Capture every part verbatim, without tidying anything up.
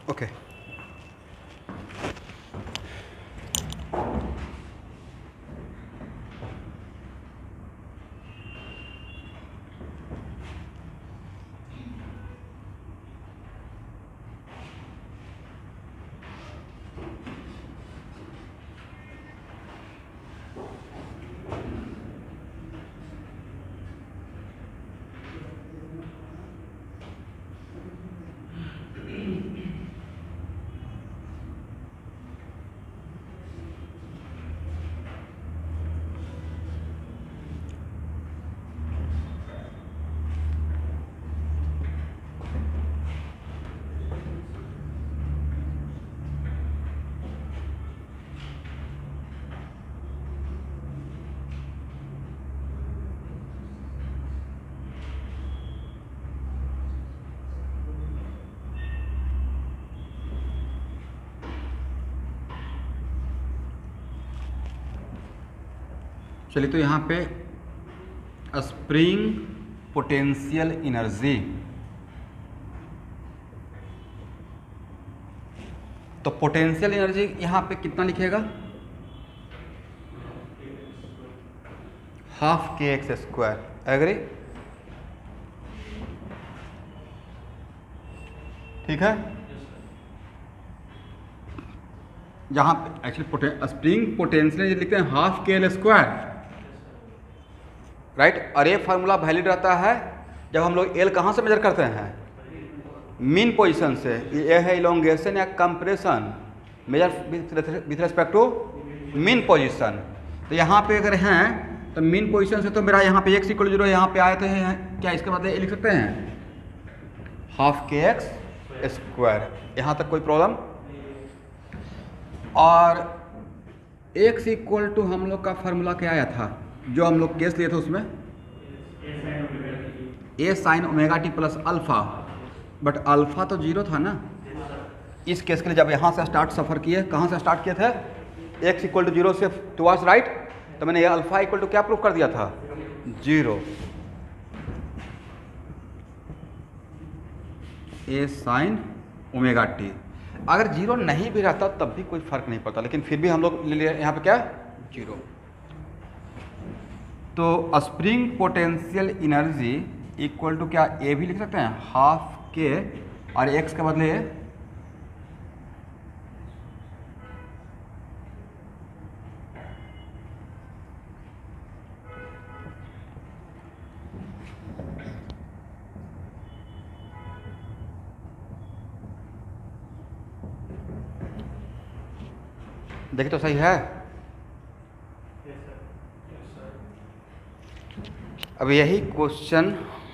Okay चलिए, तो यहाँ पे स्प्रिंग पोटेंशियल एनर्जी, तो पोटेंशियल एनर्जी यहाँ पे कितना लिखेगा, half K X square. Agree? ठीक है। यहाँ पे एक्चुअली स्प्रिंग पोटेंशियल लिखते हैं हाफ के एल स्क्वायर, राइट। और ये फार्मूला वैलिड रहता है जब हम लोग एल कहाँ से मेजर करते हैं, मीन पोजीशन से। ये है इलोंगेशन या compression measure with respect to mean position. तो यहाँ पे अगर हैं तो मीन पोजीशन से तो मेरा यहाँ पे एक्स इक्वल जीरो यहाँ पे आए थे, क्या इसके बाद ये लिख सकते हैं हाफ के एक्स स्क्वायर। यहाँ तक कोई प्रॉब्लम? और एक्स इक्वल टू हम लोग का फार्मूला क्या आया था, जो हम लोग केस लिए थे उसमें A sine omega T plus alpha, but alpha तो जीरो था ना। इस केस के लिए जब यहाँ से स्टार्ट सफ़र किए, कहाँ से स्टार्ट किए थे, एक्स इक्वल टू जीरो से टुवर्ड्स राइट, तो मैंने ये अल्फा इक्वल टू क्या प्रूफ कर दिया था, zero. A sine omega T, अगर जीरो नहीं भी रहता तब भी कोई फर्क नहीं पड़ता, लेकिन फिर भी हम लोग ले लिए यहाँ पे क्या, जीरो। तो spring potential energy equal to क्या, ए भी लिख सकते हैं हाफ के, और एक्स के बदले देखिए तो सही है। अब यही क्वेश्चन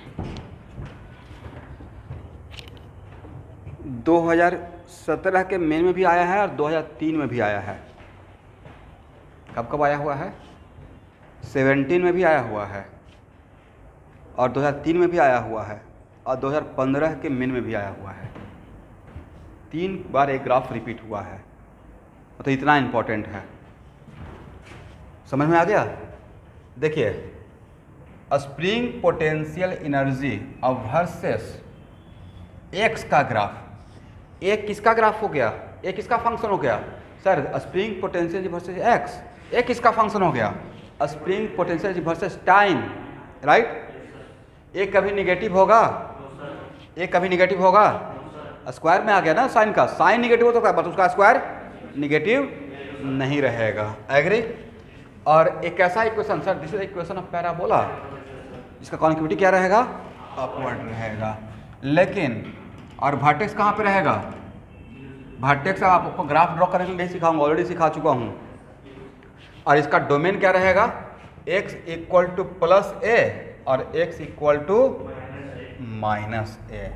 दो हज़ार सत्रह के मेन में भी आया है और दो हज़ार तीन में भी आया है। कब कब आया हुआ है, सत्रह में भी आया हुआ है, और दो हज़ार तीन में भी आया हुआ है, और दो हज़ार पंद्रह के मेन में भी आया हुआ है। तीन बार एक ग्राफ रिपीट हुआ है, तो इतना इम्पोर्टेंट है। समझ में आ गया? देखिए, स्प्रिंग पोटेंशियल एनर्जी अब वर्सेस एक्स का ग्राफ, एक किसका ग्राफ हो गया, एक किसका फंक्शन हो गया sir, spring potential versus X, एक किसका फंक्शन हो गया, spring potential versus time, right. एक कभी निगेटिव होगा, एक कभी निगेटिव होगा, स्क्वायर में आ गया ना साइन का, साइन निगेटिव हो तो क्या, बट उसका स्क्वायर निगेटिव नहीं रहेगा। एग्री? और एक ऐसा equation sir, this is equation of parabola, इसका कॉन्केविटी क्या रहेगा, अपवर्ड रहेगा। लेकिन और वर्टेक्स कहाँ पे रहेगा, वर्टेक्स आपको ग्राफ ड्रॉ करने के लिए नहीं सिखाऊंगा, ऑलरेडी सिखा चुका हूँ। और इसका डोमेन क्या रहेगा, x equal to plus A और x equal to minus A.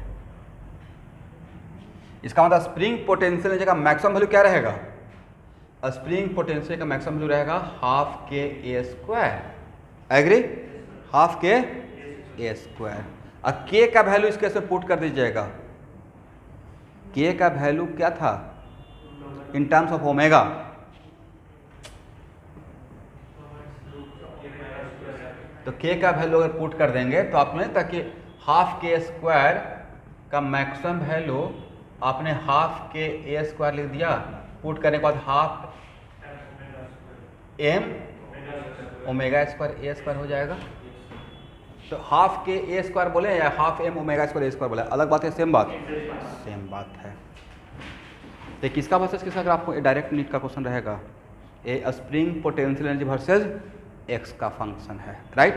इसका मतलब स्प्रिंग पोटेंशियल जगह मैक्सिमम वैल्यू क्या रहेगा, स्प्रिंग पोटेंशियल का मैक्सिमम वैल्यू रहेगा half K A square. Agree? Half K A square. और के का वैल्यू इसके से पुट कर दीजिएगा, के का वैल्यू क्या था इन टर्म्स ऑफ ओमेगा, तो के का वैल्यू अगर पुट कर देंगे तो आपने ताकि हाफ के स्क्वायर का मैक्सिमम वैल्यू आपने हाफ के ए स्क्वायर लिख दिया, पुट करने के बाद half M omega square A square हो जाएगा। तो हाफ के ए स्क्वायर बोले या half M omega square A square बोले, अलग बात है सेम बात? सेम बात है। तो किसका वर्सेस किसका ग्राफ को डायरेक्ट नीट का क्वेश्चन रहेगा? A spring potential energy versus X का फंक्शन है, राइट।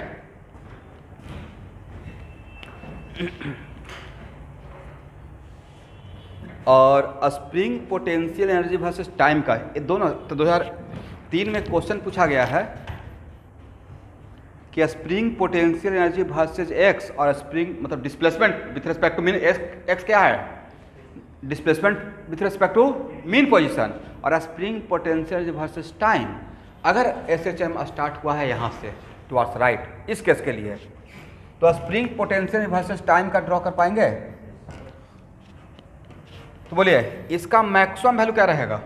और spring potential energy versus time का ये दोनों, तो दो हज़ार तीन में क्वेश्चन पूछा गया है कि spring potential energy versus X और स्प्रिंग मतलब displacement with respect to mean X, X क्या है? Displacement with respect to mean position, और spring potential energy versus time. अगर एस एच एम स्टार्ट हुआ है यहाँ से टुवर्ड्स राइट, इस केस के लिए, तो स्प्रिंग पोटेंशियल वर्सेस टाइम का ड्रॉ कर पाएंगे? तो बोलिए इसका मैक्सिमम वैल्यू क्या रहेगा?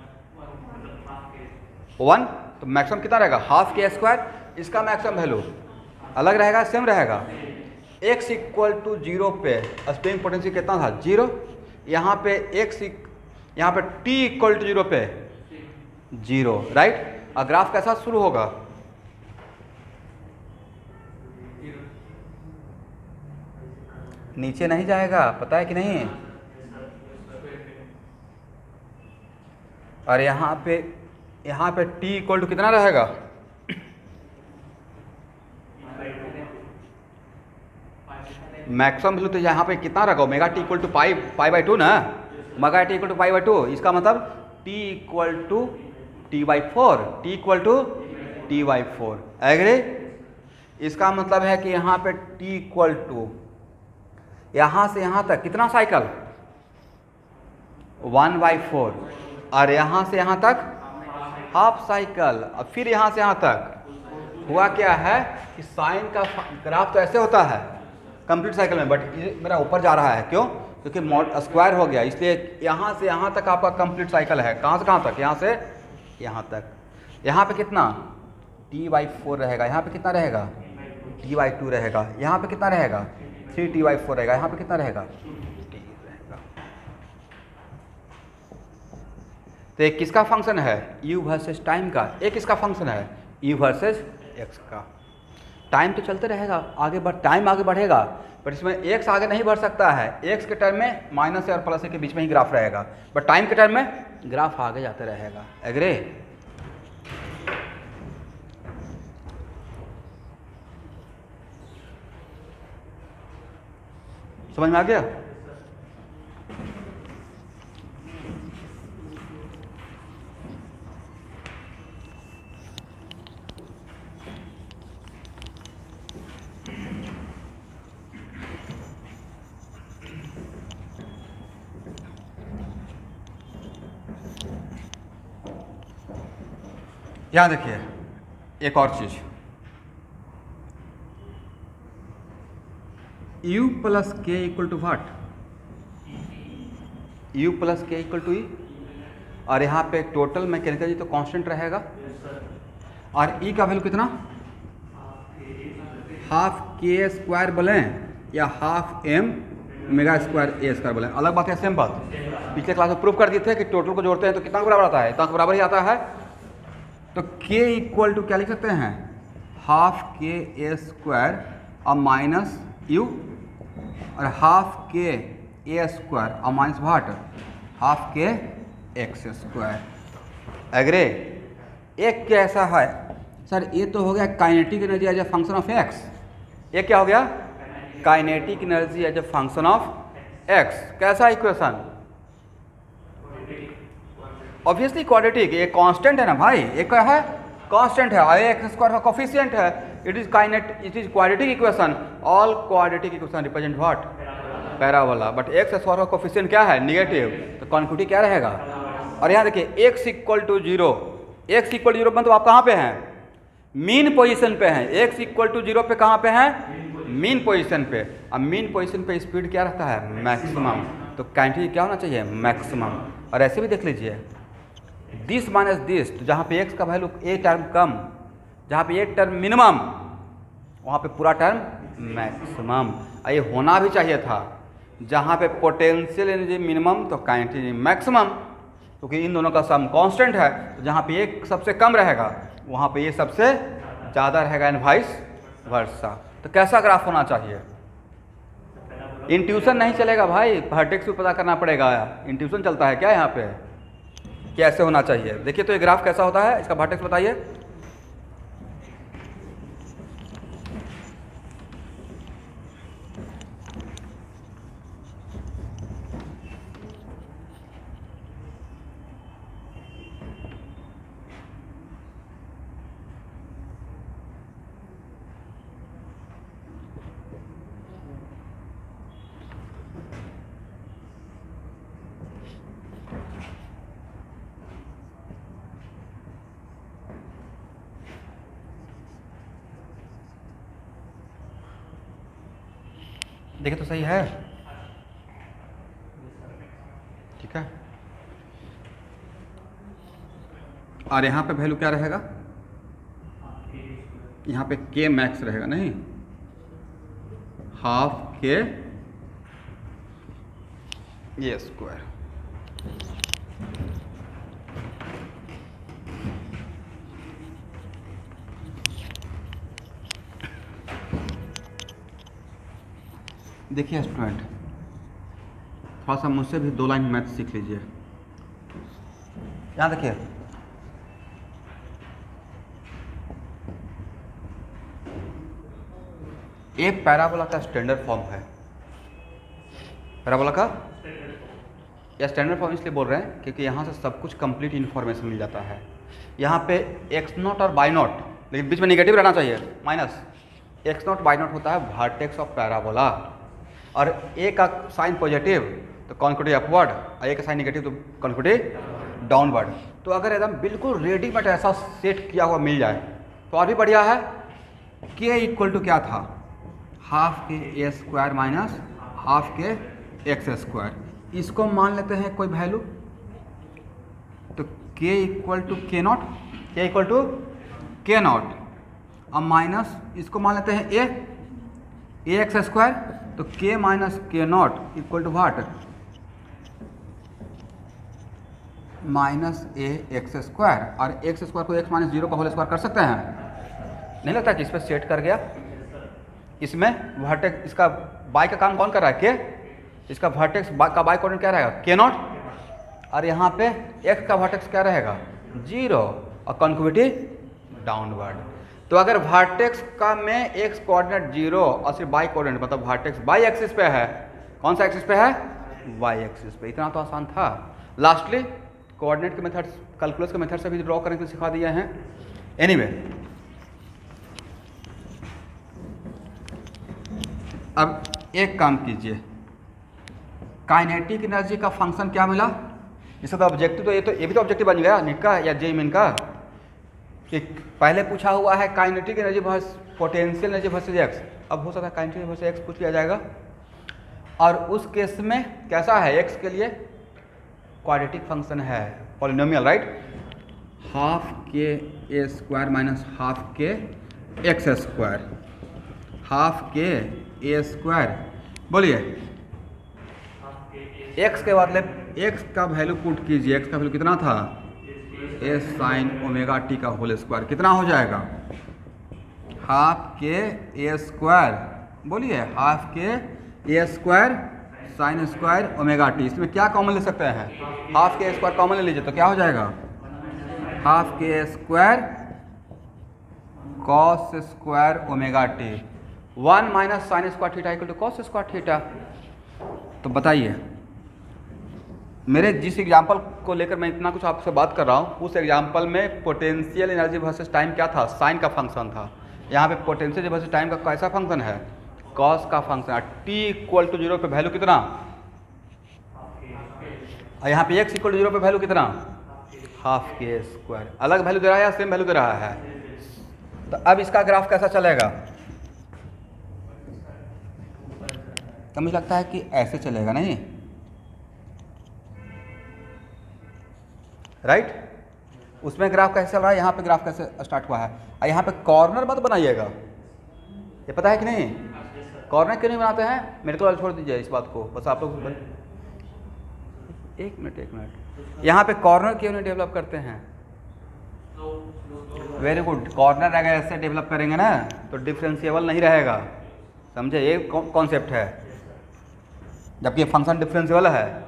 वन। तो मैक्सिमम कितना रहेगा? Half K square. इसका मैक्सिमम वैल्यू अलग रहेगा, सेम रहेगा। एक्स इक्वल टू जीरो पे स्प्रिंग पोटेंशियल कितना था? जीरो। यहाँ पे एक्स, यहाँ पे टी इक्वल टू जीरो पे जीरो, राइट। और ग्राफ कैसा शुरू होगा? नीचे नहीं जाएगा, पता है कि नहीं? और यहाँ पे यहाँ पे t इक्वल टू कितना रहेगा? मैक्सिमम वैल्यू तो यहाँ पे कितना रहेगा? Omega T equal to pi pi by two ना, omega T equal to pi by two. इसका मतलब t equal to T by four, T equal to T by four, agree. इसका मतलब है कि यहाँ पे t इक्वल टू यहाँ से यहाँ तक कितना साइकिल? वन बाई फोर, और यहाँ से यहाँ तक हाफ साइकिल, और फिर यहाँ से यहाँ तक। हुआ क्या है कि साइन का ग्राफ तो ऐसे होता है कंप्लीट साइकिल में, बट ये मेरा ऊपर जा रहा है, क्यों? क्योंकि मॉड स्क्वायर हो गया, इसलिए यहाँ से यहाँ तक आपका कंप्लीट साइकिल है। कहाँ से कहाँ तक? यहाँ से यहाँ तक। यहाँ पे कितना? टी बाई फोर रहेगा। यहाँ पे कितना रहेगा? टी बाई टू रहेगा। यहाँ पे कितना रहेगा? थ्री टी बाई फोर रहेगा। यहाँ पे कितना रहेगा? टी रहेगा। तो एक किसका फंक्शन है? u वर्सेस टाइम का। एक किसका फंक्शन है? u वर्सेस x का। टाइम तो चलते रहेगा आगे बढ़, टाइम आगे बढ़ेगा, बट इसमें x आगे नहीं बढ़ सकता है। x के टर्म में माइनस और प्लस के बीच में ही ग्राफ रहेगा, बट टाइम के टर्म में ग्राफ आगे जाते रहेगा, एग्री। समझ में आ गया? यहाँ देखिए एक और चीज, u plus K equal to what? u plus K equal to E, और यहाँ पे टोटल मैकेनिकल जी तो कांस्टेंट रहेगा, और e का वैल्यू कितना? हाफ के स्क्वायर बोले या half M omega square A square बोले, अलग बात है, सेम बात। पिछले क्लास में प्रूव कर दिए थे कि टोटल को जोड़ते हैं तो कितना बराबर आता है? इतना बराबर ही आता है। तो k इक्वल टू क्या लिख सकते हैं? हाफ के ए स्क्वायर और माइनस यू, और हाफ के ए स्क्वायर और minus what? Half K X square, agree. एक कैसा है सर? ये तो हो गया kinetic energy as a function of X. ये क्या हो गया? Kinetic energy as a function of X. कैसा इक्वेशन? Obviously quadratic. ये कांस्टेंट है ना भाई, ये क्या है? कांस्टेंट है, और एक्स स्क्वायर का कोफिशिएंट है। It is काइनेट it is quadratic equation. All quadratic equation represent what? Parabola. But X square का कोफिशिएंट क्या है? निगेटिव, तो कॉन्क्यूटिव क्या रहेगा? और यहाँ देखिए X equal to zero, X equal to zero मतलब आप कहाँ पे हैं? मीन पोजीशन पे हैं। एक्स इक्वल टू जीरो पे कहाँ पे हैं? मीन पोजीशन पे। अब मीन पोजीशन पे स्पीड क्या रहता है? मैक्सिमम। तो काइनेटिक क्या होना चाहिए? मैक्सिमम। और ऐसे भी देख लीजिए दिस माइनस दिस, तो जहाँ पे एक्स का वैल्यू ए टर्म कम, जहाँ पे ए टर्म मिनिमम, वहाँ पे पूरा टर्म मैक्सिमम। ये होना भी चाहिए था, जहाँ पे पोटेंशियल एनर्जी मिनिमम तो काइनेटिक एनर्जी मैक्सिमम, क्योंकि इन दोनों का सम कांस्टेंट है। तो जहाँ पे एक सबसे कम रहेगा वहाँ पे ये सबसे ज़्यादा रहेगा, एंड वाइस वर्सा। तो कैसा ग्राफ होना चाहिए? इंट्यूशन नहीं चलेगा भाई, वर्टेक्स भी पता करना पड़ेगा। इंट्यूशन चलता है क्या यहाँ पे? कैसे होना चाहिए देखिए। तो ये ग्राफ कैसा होता है, इसका वर्टेक्स बताइए। देखिए तो सही है, ठीक है। और यहाँ पे वैल्यू क्या रहेगा? यहाँ पे के मैक्स रहेगा, नहीं हाफ के ये स्क्वायर। देखिए स्टूडेंट, थोड़ा सा मुझसे भी दो लाइन मैथ सीख लीजिए। यहाँ देखिए, एक पैराबोला का स्टैंडर्ड फॉर्म है। पैराबोला का या स्टैंडर्ड फॉर्म इसलिए बोल रहे हैं क्योंकि यहाँ से सब कुछ कंप्लीट इन्फॉर्मेशन मिल जाता है। यहाँ पे एक्स नॉट और वाई नॉट, लेकिन बीच में नेगेटिव रहना चाहिए, minus. X naught Y naught होता है वर्टेक्स ऑफ पैराबोला, और ए का साइन पॉजिटिव तो कॉन्केटिव अपवर्ड, और ए का साइन नेगेटिव तो कॉन्केटिव डाउनवर्ड। तो अगर एकदम बिल्कुल रेडीमेड ऐसा सेट किया हुआ मिल जाए तो और भी बढ़िया है। के इक्वल टू क्या था? Half K A square minus half K X square. इसको मान लेते हैं कोई वैल्यू, तो K equal to K naught, K equal to K naught, अब माइनस इसको मान लेते हैं ए ए एक्स स्क्वायर, तो K minus K naught equal to what? Minus A X square. और एक्स स्क्वायर को एक्स माइनस जीरो का होल स्क्वायर कर सकते हैं? नहीं लगता कि इस पर सेट कर गया। इसमें वर्टेक्स, इसका बाई का काम कौन कर रहा है? के। इसका वर्टेक्स का बाई कोऑर्डिनेट क्या रहेगा? के नॉट। और यहाँ पे एक्स का वर्टेक्स क्या रहेगा? जीरो, और कॉन्केविटी डाउनवर्ड। तो अगर वर्टेक्स का में एक्स कोऑर्डिनेट जीरो और सिर्फ बाई कोऑर्डिनेट, मतलब वर्टेक्स बाई एक्सिस पे है, कौन सा एक्सिस पे है? वाई एक्सिस पे। इतना तो आसान था। लास्टली कोऑर्डिनेट के मेथड, कैलकुलस के मेथड से भी ड्रॉ करने के लिए सिखा दिए हैं। एनीवे anyway, अब एक काम कीजिए, काइनेटिक एनर्जी का फंक्शन क्या मिला? इसका तो ऑब्जेक्टिव, तो ये तो ये भी तो ऑब्जेक्टिव बन गया नीट का या जे मिन का, कि पहले पूछा हुआ है kinetic energy versus potential energy versus X. अब हो सकता है काइनेटिक एनर्जी वर्सेस एक्स पूछ लिया जाएगा, और उस केस में कैसा है? एक्स के लिए क्वाड्रेटिक फंक्शन है, polynomial, right? Half K A square minus half K X square, half K A square, बोलिए एक्स के बदले एक्स का वैल्यू पुट कीजिए। एक्स का वैल्यू कितना था? ए साइन ओमेगा टी का होल स्क्वायर। कितना हो जाएगा? हाफ के ए स्क्वायर, बोलिए half K A square sine square omega T. इसमें क्या कॉमन ले सकते हैं? Half K A square common ले लीजिए, तो क्या हो जाएगा? Half K A square cos square omega T, one minus sine square theta equal to cos square theta. तो बताइए, मेरे जिस एग्जाम्पल को लेकर मैं इतना कुछ आपसे बात कर रहा हूँ, उस एग्जाम्पल में पोटेंशियल एनर्जी वर्सेस टाइम क्या था? साइन का फंक्शन था। यहाँ पे पोटेंशियल वर्सेस टाइम का कैसा फंक्शन है? कॉस का फंक्शन है। टी इक्वल टू जीरो पे वैल्यू कितना? और यहाँ पे एक्स इक्वल टू जीरो पे वैल्यू कितना? Half K square. अलग वैल्यू दे रहा है या सेम वैल्यू दे रहा है? तो अब इसका ग्राफ कैसा चलेगा? तो मुझे लगता है कि ऐसे चलेगा, नहीं राइट right? उसमें ग्राफ कैसे चल रहा है, यहाँ पे ग्राफ कैसे स्टार्ट हुआ है। और यहाँ पे कॉर्नर मत बनाइएगा, ये पता है कि नहीं? कॉर्नर क्यों नहीं बनाते हैं? मेडिकल वाले छोड़ दीजिए इस बात को, बस आप लोग एक मिनट एक मिनट यहाँ पे कॉर्नर क्यों नहीं डेवलप करते हैं? वेरी गुड, कॉर्नर अगर ऐसे डेवलप करेंगे ना तो डिफरेंशिएबल नहीं रहेगा, समझे? ये कॉन्सेप्ट है, जबकि ये फंक्शन डिफरेंशिएबल है।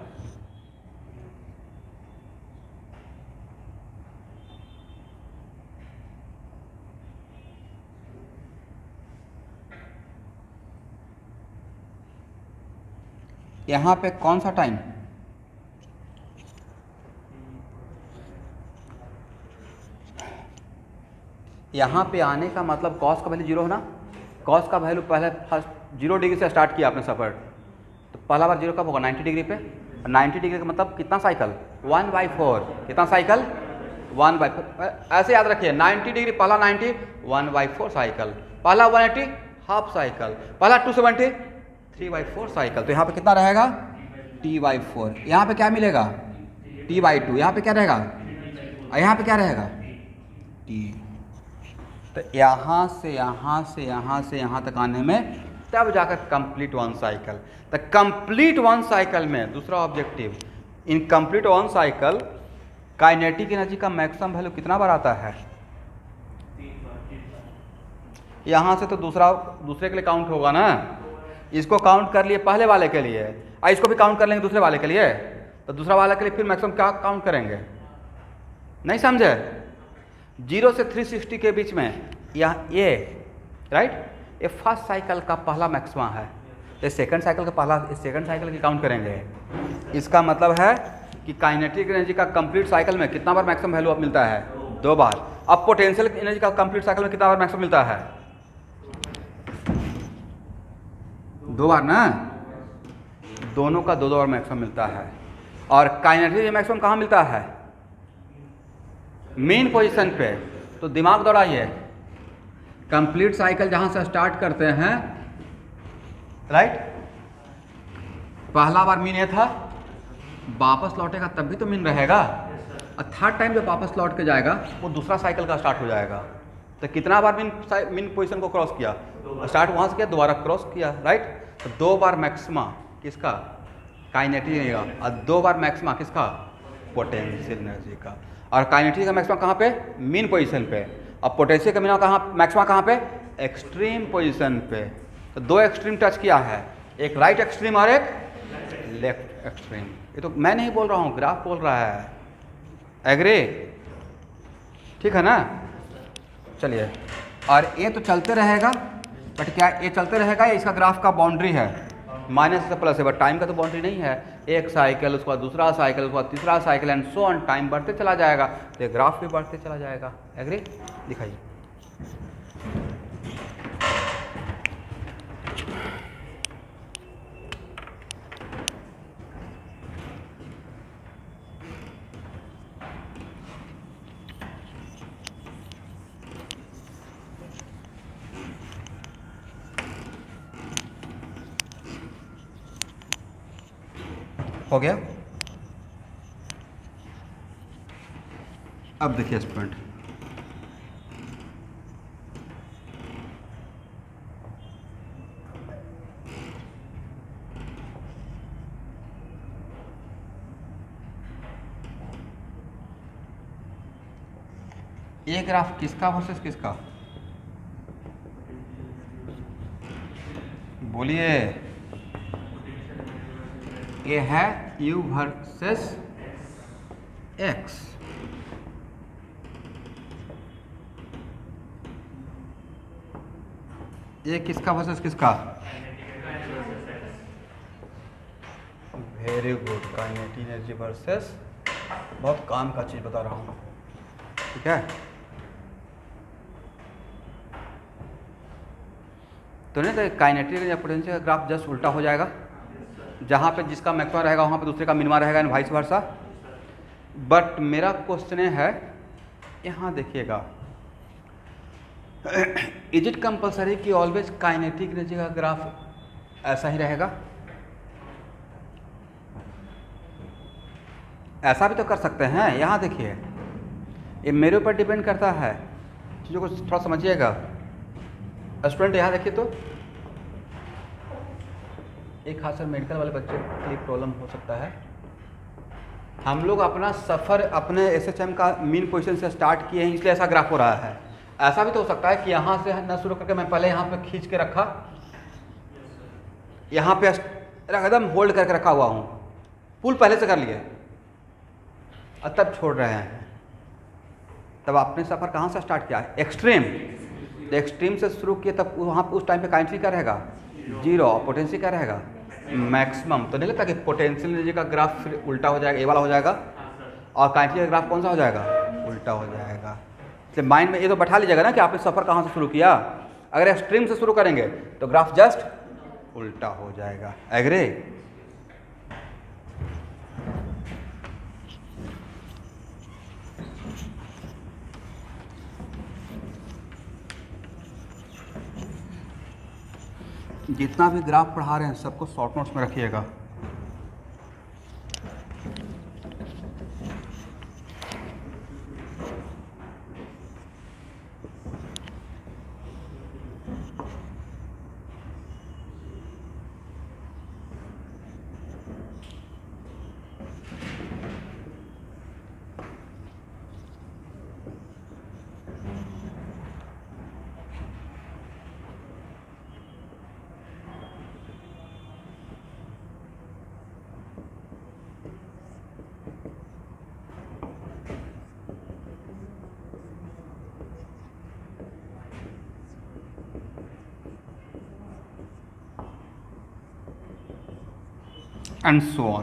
यहाँ पे कौन सा टाइम? यहाँ पे आने का मतलब कॉस का वैल्यू जीरो है ना, कॉस का वैल्यू पहले फर्स्ट जीरो डिग्री से स्टार्ट किया आपने सफ़र, तो पहला बार जीरो कब होगा? नाइन्टी डिग्री पे। नाइन्टी डिग्री का मतलब कितना साइकिल? One by four. कितना साइकिल? One by four. ऐसे याद रखिए, नाइन्टी डिग्री पहला ninety, one by four cycle, पहला वन एटी हाफ साइकिल, पहला two seventy three by four cycle. तो यहाँ पे कितना रहेगा? T by four. यहाँ पे क्या मिलेगा? T by two. यहाँ पे क्या रहेगा? यहाँ पे क्या रहेगा? टी। तो यहाँ से यहाँ से यहाँ से यहाँ तक आने में तब जाकर कंप्लीट वन साइकिल। तो कंप्लीट वन साइकिल में दूसरा objective, in complete one cycle kinetic energy का मैक्सिमम वैल्यू कितना बार आता है? यहाँ से तो दूसरा दूसरे के लिए काउंट होगा ना, इसको काउंट कर लिए पहले वाले के लिए, और इसको भी काउंट कर लेंगे दूसरे वाले के लिए, तो दूसरा वाले के लिए फिर मैक्सिमम क्या काउंट करेंगे? नहीं समझे? जीरो से थ्री सिक्सटी के बीच में यहाँ ये राइट, ये फर्स्ट साइकिल का पहला मैक्सिमा है, ये सेकंड साइकिल का पहला, सेकंड साइकिल की काउंट करेंगे। इसका मतलब है कि काइनेटिक एनर्जी का कंप्लीट साइकिल में कितना बार मैक्सिमम वैल्यू अब मिलता है? दो बार। अब पोटेंशियल एनर्जी का कंप्लीट साइकिल में कितना बार मैक्सिमम मिलता है? दो बार ना, दोनों का दो दो बार मैक्सिमम मिलता है। और काइनेटिक मैक्सिमम कहाँ मिलता है? मेन पोजीशन पे। तो दिमाग दौड़ाइए, कंप्लीट साइकिल जहां से स्टार्ट करते हैं राइट, पहला बार मीन ये था, वापस लौटेगा तब भी तो मीन रहेगा, और थर्ड टाइम जब वापस लौट के जाएगा वो दूसरा साइकिल का स्टार्ट हो जाएगा। तो कितना बार मीन मीन पोजीशन को क्रॉस किया? स्टार्ट वहां से किया, दोबारा क्रॉस किया राइट। तो दो बार मैक्सिमा किसका? काइनेटिक एनर्जी का, और दो बार मैक्सिमा किसका? पोटेंशियल एनर्जी का। और काइनेटिक का मैक्सिमा कहाँ पे? मीन पोजीशन पे। अब पोटेंशियल का मिनिमम कहाँ, मैक्सिमा कहाँ पे? एक्सट्रीम पोजीशन पे। तो दो एक्सट्रीम टच किया है, एक राइट एक्सट्रीम और एक लेफ्ट एक्सट्रीम। ये तो मैं नहीं बोल रहा हूँ, ग्राफ बोल रहा है। एग्री? ठीक है ना? चलिए, और ये तो चलते रहेगा, बट क्या ये चलते रहेगा या इसका ग्राफ का बाउंड्री है? माइनस से प्लस है, बट टाइम का तो बाउंड्री नहीं है। एक साइकिल, उसके बाद दूसरा साइकिल, उसके बाद तीसरा cycle, and so on, time बढ़ते चला जाएगा, तो ये ग्राफ भी बढ़ते चला जाएगा। एग्री? दिखाइए। हो गया? अब देखिए स्टूडेंट, ये ग्राफ किसका वर्सेस किसका? बोलिए। ये है u वर्सेस x। ये किसका वर्सेस किसका? Very good, kinetic energy versus, बहुत काम का चीज़ बता रहा हूँ, ठीक है? तो नहीं तो काइनेटिक या पोटेंशियल का ग्राफ जस्ट उल्टा हो जाएगा, जहाँ पे जिसका मैक्सिमा रहेगा वहाँ पे दूसरे का मिनिमा रहेगा, एंड वाइस वर्सा। बट मेरा क्वेश्चन है, यहाँ देखिएगा, इज इट कंपल्सरी कि ऑलवेज काइनेटिक एनर्जी का ग्राफ ऐसा ही रहेगा? ऐसा भी तो कर सकते हैं। यहाँ देखिए, ये मेरे ऊपर डिपेंड करता है, चीज़ों को थोड़ा समझिएगा स्टूडेंट। यहाँ देखिए, तो एक खासकर मेडिकल वाले बच्चे के लिए प्रॉब्लम हो सकता है। हम लोग अपना सफ़र अपने एस एच एम का मीन पोजीशन से स्टार्ट किए हैं, इसलिए ऐसा ग्राफ हो रहा है। ऐसा भी तो हो सकता है कि यहाँ से न शुरू करके मैं पहले यहाँ पे खींच के रखा, यहाँ पे एकदम होल्ड करके रखा हुआ हूँ, पुल पहले से कर लिए और तब छोड़ रहे हैं। तब आपने सफ़र कहाँ से स्टार्ट किया? एक्सट्रीम। एक्सट्रीम से शुरू किए तब वहाँ उस टाइम पे काइंट्री क्या रहेगा? जीरो। और पोटेंशियल क्या रहेगा? मैक्सिमम। तो नहीं लगता कि पोटेंशियल एनर्जी का ग्राफ फिर उल्टा हो जाएगा, ये वाला हो जाएगा, और काइंट्री का ग्राफ कौन सा हो जाएगा? उल्टा हो जाएगा। इसलिए माइंड में ये तो बैठा लीजिएगा ना कि आपने सफ़र कहाँ से शुरू किया। अगर एक्सट्रीम से शुरू करेंगे तो ग्राफ जस्ट उल्टा हो जाएगा। एग्री? जितना भी ग्राफ पढ़ा रहे हैं सबको शॉर्ट नोट्स में रखिएगा। And so on.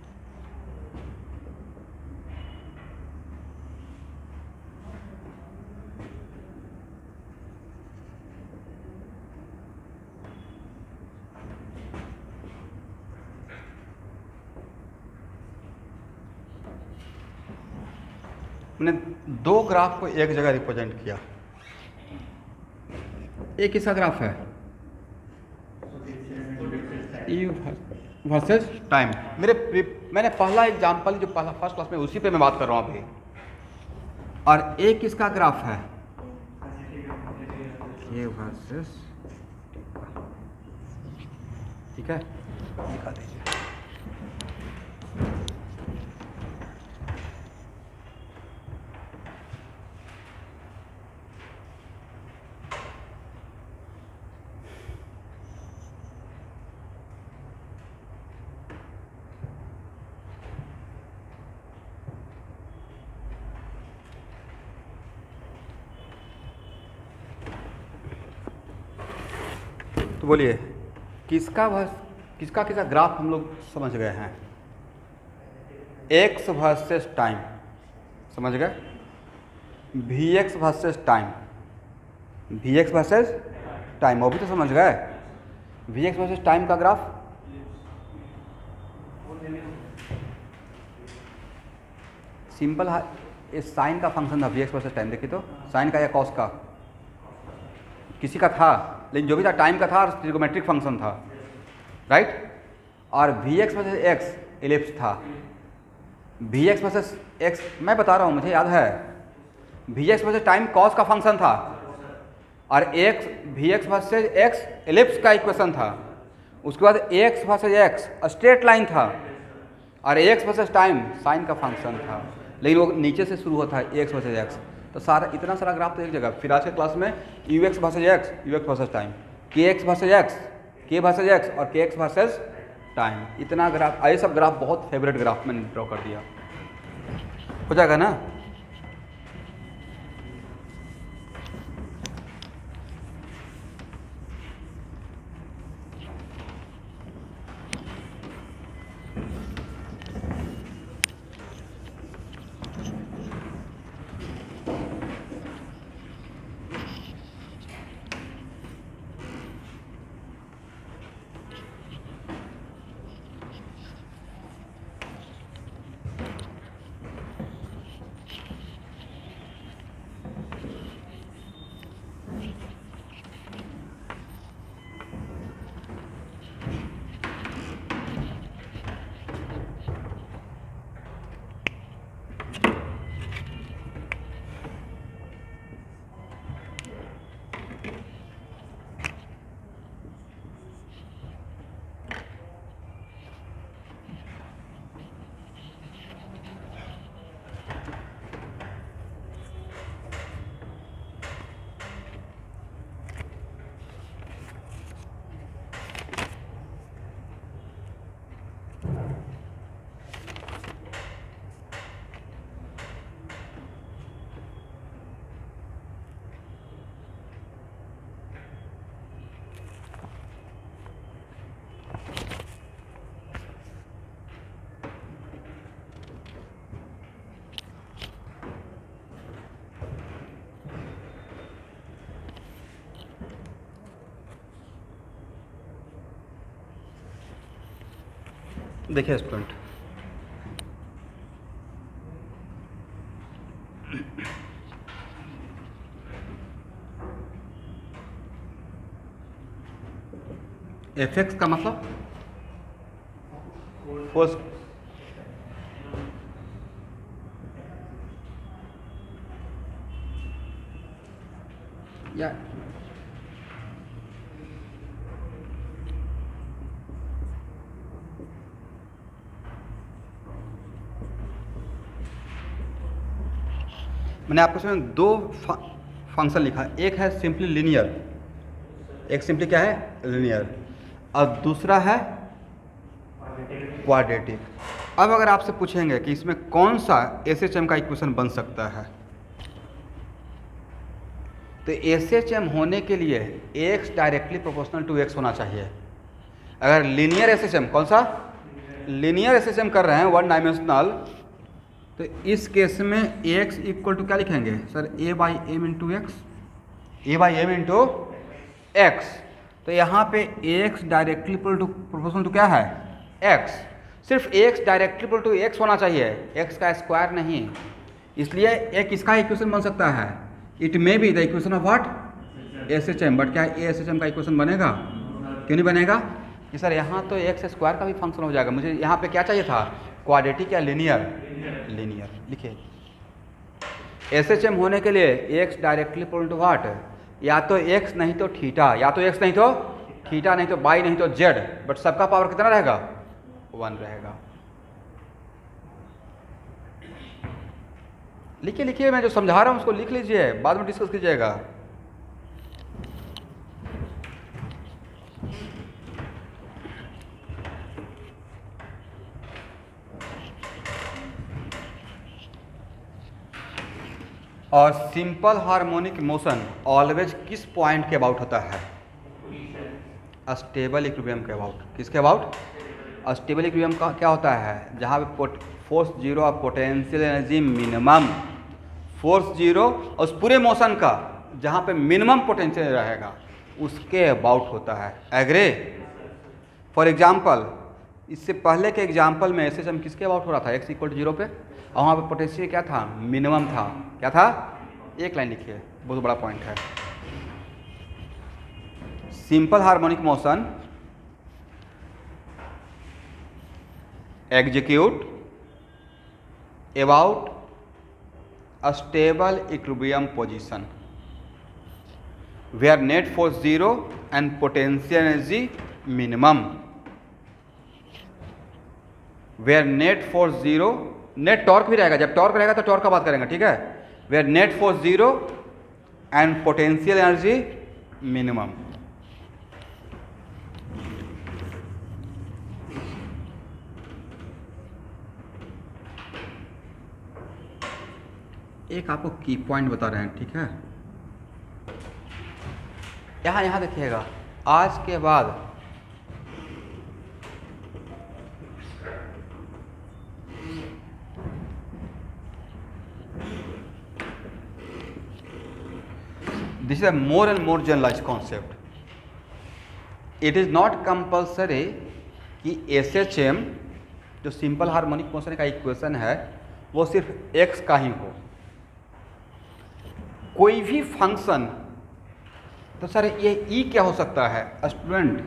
मैंने दो ग्राफ को एक जगह रिप्रेजेंट किया। एक किसका ग्राफ है? E versus time. मेरे मैंने पहला एग्जाम्पल जो पहला फर्स्ट क्लास में उसी पे मैं बात कर रहा हूँ अभी। और एक किसका ग्राफ है? ये वर्सेस, ठीक है, दिखा दीजिए। तो बोलिए किसका वर्स किसका किसका ग्राफ हम लोग समझ गए हैं? एक्स वर्सेस टाइम समझ गए, V X versus time, V X versus time वो भी तो समझ गए। वी एक्स वर्सेस टाइम का ग्राफ सिंपल है, इस साइन का फंक्शन था वी एक्स वर्सेस टाइम। देखिए तो साइन का या कॉस का किसी का था, लेकिन जो भी था टाइम का था और ट्रिगोमेट्रिक फंक्शन था, राइट। और V X versus X ellipse था। वी एक्स वर्सेस एक्स मैं बता रहा हूँ, मुझे याद है। V X versus time cos का फंक्शन था और X V X versus X ellipse का इक्वेशन था। उसके बाद X versus X straight line था और एक्स वर्सेस टाइम साइन का फंक्शन था, लेकिन वो नीचे से शुरू होता है एक्स वर्सेस एक्स। तो सारा इतना सारा ग्राफ तो एक जगह। फिर आज के क्लास में U X versus X, U X versus time, K X versus X, K versus X और के एक्स वर्सेस टाइम, इतना ग्राफ। ये सब ग्राफ बहुत फेवरेट ग्राफ मैंने ड्रॉ कर दिया, हो जाएगा ना। देखिए स्टूडेंट, एफ एक्स का मतलब फोर्स, या मैंने आपको इसमें दो फंक्शन लिखा है, एक है सिंपली लीनियर, एक सिंपली क्या है लीनियर, और दूसरा है क्वाड्रेटिक। अब अगर आपसे पूछेंगे कि इसमें कौन सा एस एच एम का इक्वेशन बन सकता है, तो एस एच एम होने के लिए x directly proportional to x होना चाहिए। अगर लीनियर एस एच एम, कौन सा लीनियर एस एच एम कर रहे हैं वन डायमेंशनल, तो इस केस में एक्स इक्वल टू क्या लिखेंगे sir, a by m into x, a by m into x. तो यहाँ पे x directly equal to proportional to क्या है एक्स, सिर्फ x directly equal to x होना चाहिए, एक्स का स्क्वायर नहीं। इसलिए एक इसका इक्वेशन बन सकता है, it may be the equation of what S H M, but क्या ए एस एच एम का इक्वेशन बनेगा, क्यों नहीं बनेगा कि सर यहाँ तो एक्स स्क्वायर का भी फंक्शन हो जाएगा, मुझे यहाँ पे क्या चाहिए था क्वाड्रेटिक या लीनियर, लीनियर लिखिए। एस एच एम होने के लिए x directly equal to what, या तो एक्स नहीं तो थीटा, या तो एक्स नहीं तो थीटा, नहीं तो बाई, नहीं तो जेड, बट सबका पावर कितना रहेगा वन रहेगा। लिखिए लिखिए, मैं जो समझा रहा हूँ उसको लिख लीजिए, बाद में डिस्कस कीजिएगा। और सिंपल हार्मोनिक मोशन ऑलवेज किस पॉइंट के अबाउट होता है, स्टेबल इक्विलिब्रियम के अबाउट। किसके अबाउट, स्टेबल इक्विलिब्रियम का क्या होता है, जहाँ पे फोर्स जीरो और potential energy minimum, force zero और उस पूरे मोशन का जहाँ पे मिनिमम पोटेंशियल रहेगा उसके अबाउट होता है। एग्री। फॉर एग्जांपल, इससे पहले के एग्जांपल में ऐसे हम किसके अबाउट हो रहा था, एक्स इक्वल टू जीरो पे, और वहाँ पे पोटेंशियल क्या था मिनिमम था, क्या था, एक लाइन लिखिए, बहुत बड़ा पॉइंट है। Simple harmonic motion execute about a stable equilibrium position where net force zero and potential energy minimum, where net force zero, net torque भी रहेगा, जब टॉर्क रहेगा तो टॉर्क का बात करेंगे, ठीक है, where net force zero and potential energy minimum। एक आपको की पॉइंट बता रहे हैं, ठीक है, यहाँ यहाँ देखिएगा, आज के बाद this is a more and more generalised concept. It is not compulsory कि एस एच एम जो सिंपल हार्मोनिक मोशन का इक्वेशन है वो सिर्फ एक्स का ही हो, कोई भी फंक्शन, तो सर ये ई क्या हो सकता है स्टूडेंट,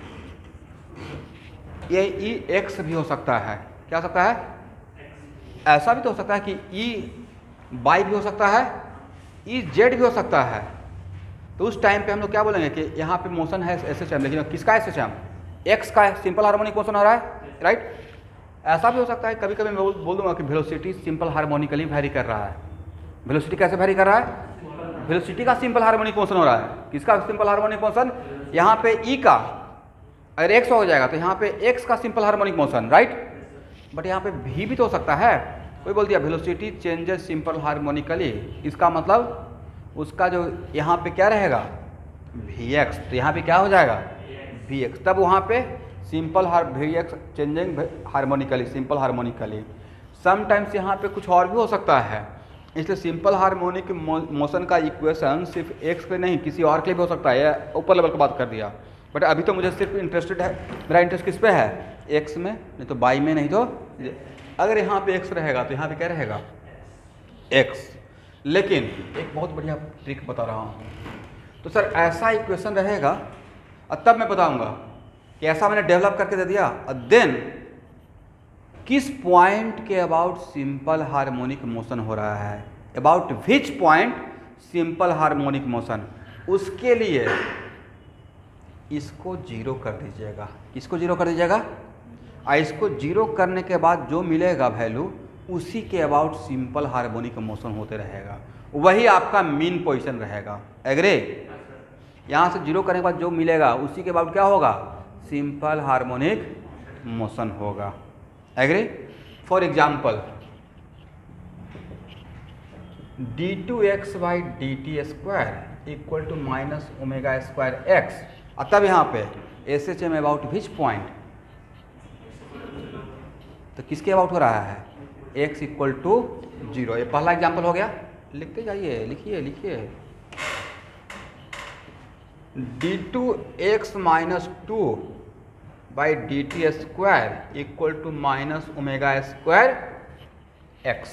ये ई एक्स भी हो सकता है, क्या हो सकता है, ऐसा भी तो हो सकता है कि ई वाई भी हो सकता है, ई जेड भी हो सकता है। तो उस टाइम पे हम लोग क्या बोलेंगे कि यहाँ पे मोशन है एस एच एम, लेकिन किसका एस एच एम, एक्स का सिंपल हार्मोनिक मोशन हो रहा है, राइट। ऐसा भी हो सकता है कभी कभी मैं बोल दूंगा कि वेलोसिटी सिंपल हार्मोनिकली वैरी कर रहा है। वेलोसिटी कैसे वैरी कर रहा है, वेलोसिटी का सिंपल हार्मोनिक मोशन हो रहा है, किसका सिंपल हार्मोनिक मोशन, यहाँ पे ई का अगर एक्स हो जाएगा तो यहाँ पे एक्स का simple harmonic motion, right. But यहाँ पे भी भी तो हो सकता है, कोई बोल दिया वेलोसिटी चेंजेस सिंपल हार्मोनिकली, इसका मतलब उसका जो यहाँ पे क्या रहेगा वी एक्स, तो यहाँ पे क्या हो जाएगा वी एक्स, तब वहाँ पे सिंपल हार v x changing harmonically, simple harmonically. Sometimes यहाँ पे कुछ और भी हो सकता है, इसलिए सिंपल हार्मोनिक मोशन का इक्वेशन सिर्फ एक्स पे नहीं किसी और के लिए भी हो सकता है, ऊपर लेवल की बात कर दिया। बट अभी तो मुझे सिर्फ इंटरेस्टेड है, मेरा इंटरेस्ट किस पे है, एक्स में, नहीं तो बाई में, नहीं तो अगर यहाँ पे एक्स रहेगा तो यहाँ पे क्या रहेगा एक्स। लेकिन एक बहुत बढ़िया ट्रिक बता रहा हूँ, तो सर ऐसा इक्वेशन रहेगा और तब मैं बताऊँगा कि ऐसा मैंने डेवलप करके दे दिया और देन किस पॉइंट के अबाउट सिंपल हार्मोनिक मोशन हो रहा है, about which point simple harmonic motion, उसके लिए इसको जीरो कर दीजिएगा। किसको जीरो कर दीजिएगा? और इसको जीरो करने के बाद जो मिलेगा वैल्यू उसी के अबाउट सिंपल हार्मोनिक मोशन होते रहेगा, वही आपका मीन पोजीशन रहेगा। एग्री? यहाँ से जीरो करने के बाद जो मिलेगा उसी के अबाउट क्या होगा? सिंपल हार्मोनिक मोशन होगा। Agree? For example d two x by d t square equal to minus omega square x, और तब यहाँ पे S H M about which point, तो किसके अबाउट हो रहा है? X equal to zero. ये पहला एग्जाम्पल हो गया, लिखते जाइए, लिखिए लिखिए। D two x minus two by d t square equal to minus omega square x.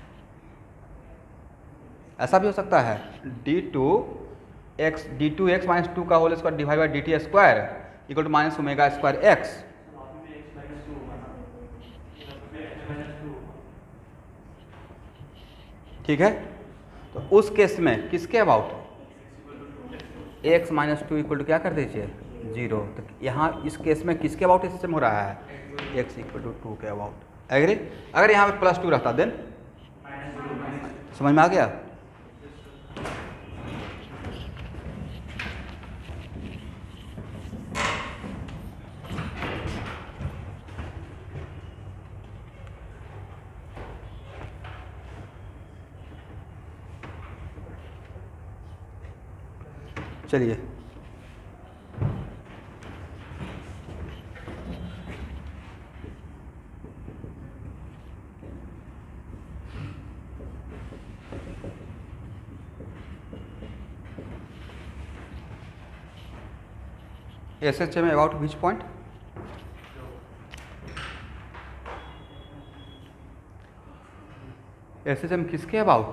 ऐसा भी हो सकता है d two x d two x minus two का whole square divide by d t square equal to minus omega square x. ठीक है, तो उस केस में किसके about x minus two equal to क्या कर दीजिए जीरो। तो यहाँ इस केस में किसके अबाउट सिस्टम हो रहा है? एक्स इक्वल टू टू के अबाउट। एग्री? अगर यहाँ पे प्लस टू रहता देन समझ में आ गया? चलिए S H M about which point, S H M किसके अबाउट?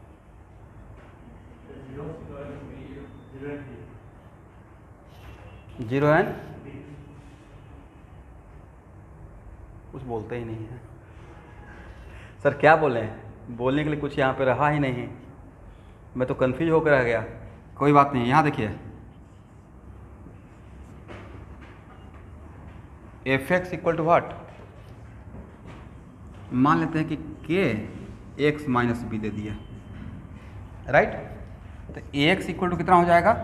जीरो एंड कुछ बोलते ही नहीं है सर, क्या बोले? बोलने के लिए कुछ यहाँ पे रहा ही नहीं, मैं तो कंफ्यूज होकर रह गया। कोई बात नहीं, यहाँ देखिए f x equal to what, मान लेते हैं कि के एक्स माइनस बी दे दिया, राइट? तो ए एक्स इक्वल टू कितना हो जाएगा?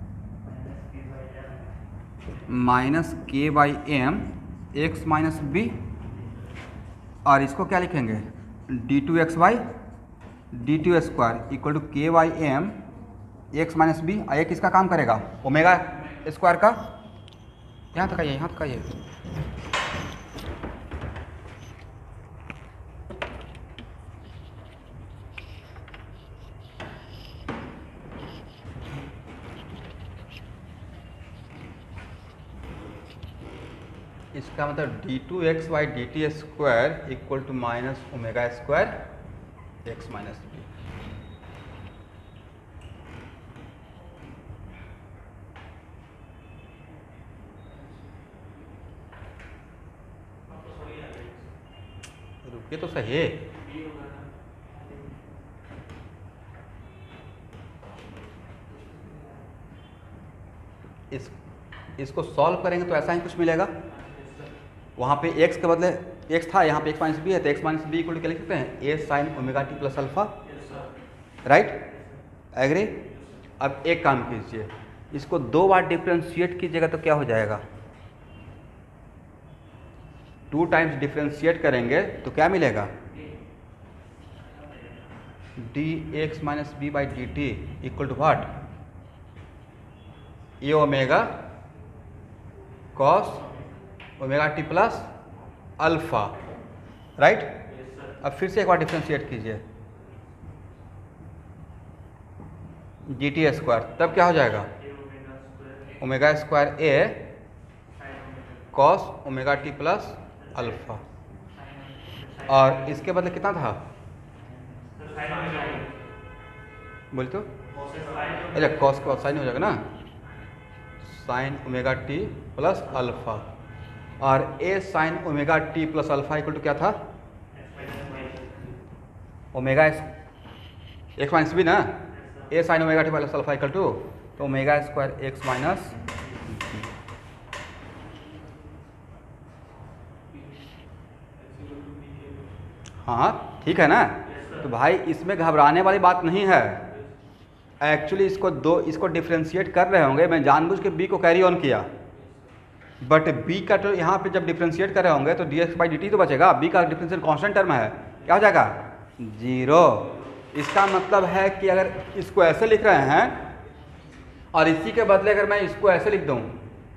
Minus k by m x minus b, और इसको क्या लिखेंगे? D two x by d two square equal to k by m x minus b. ये किसका काम करेगा? ओमेगा स्क्वायर का। यहाँ तक आइए, यहाँ तक आइए। इसका मतलब d two x by d t square equal to minus omega square x minus b. रुकिए तो सही है, इस इसको सॉल्व करेंगे तो ऐसा ही कुछ मिलेगा। वहाँ पे x के बदले x था, यहाँ पे x माइनस बी है, तो x minus b equal to क्या लिख सकते हैं? A sine omega T plus alpha, right? Agree? अब एक काम कीजिए, इसको दो बार डिफ्रेंशिएट कीजिएगा तो क्या हो जाएगा? टू टाइम्स डिफ्रेंशिएट करेंगे तो क्या मिलेगा? D x minus b by d t equal to what? A omega cos omega T plus alpha, right? अब फिर से एक बार डिफ्रेंशिएट कीजिए, डी टी स्क्वायर, तब क्या हो जाएगा? Omega square a cos omega T plus alpha, और इसके बदले कितना था बोल तो, अच्छा कॉस का साइन हो जाएगा ना, sine omega T plus alpha, और a sine omega T plus alpha equal to क्या था, ओमेगा एक्स माइनस बी ना, a sine omega T plus alpha equal to, तो ओमेगा स्क्वायर एक्स माइनस, हाँ ठीक है ना। तो भाई इसमें घबराने वाली बात नहीं है, एक्चुअली इसको दो इसको डिफ्रेंशिएट कर रहे होंगे, मैं जानबूझ के बी को कैरी ऑन किया, बट बी का तो यहाँ पे जब डिफ्रेंशिएट कर रहे होंगे तो d x by d t तो बचेगा, बी का डिफ्रेंशिएट कांस्टेंट टर्म है, क्या हो जाएगा जीरो। इसका मतलब है कि अगर इसको ऐसे लिख रहे हैं और इसी के बदले अगर मैं इसको ऐसे लिख दूँ,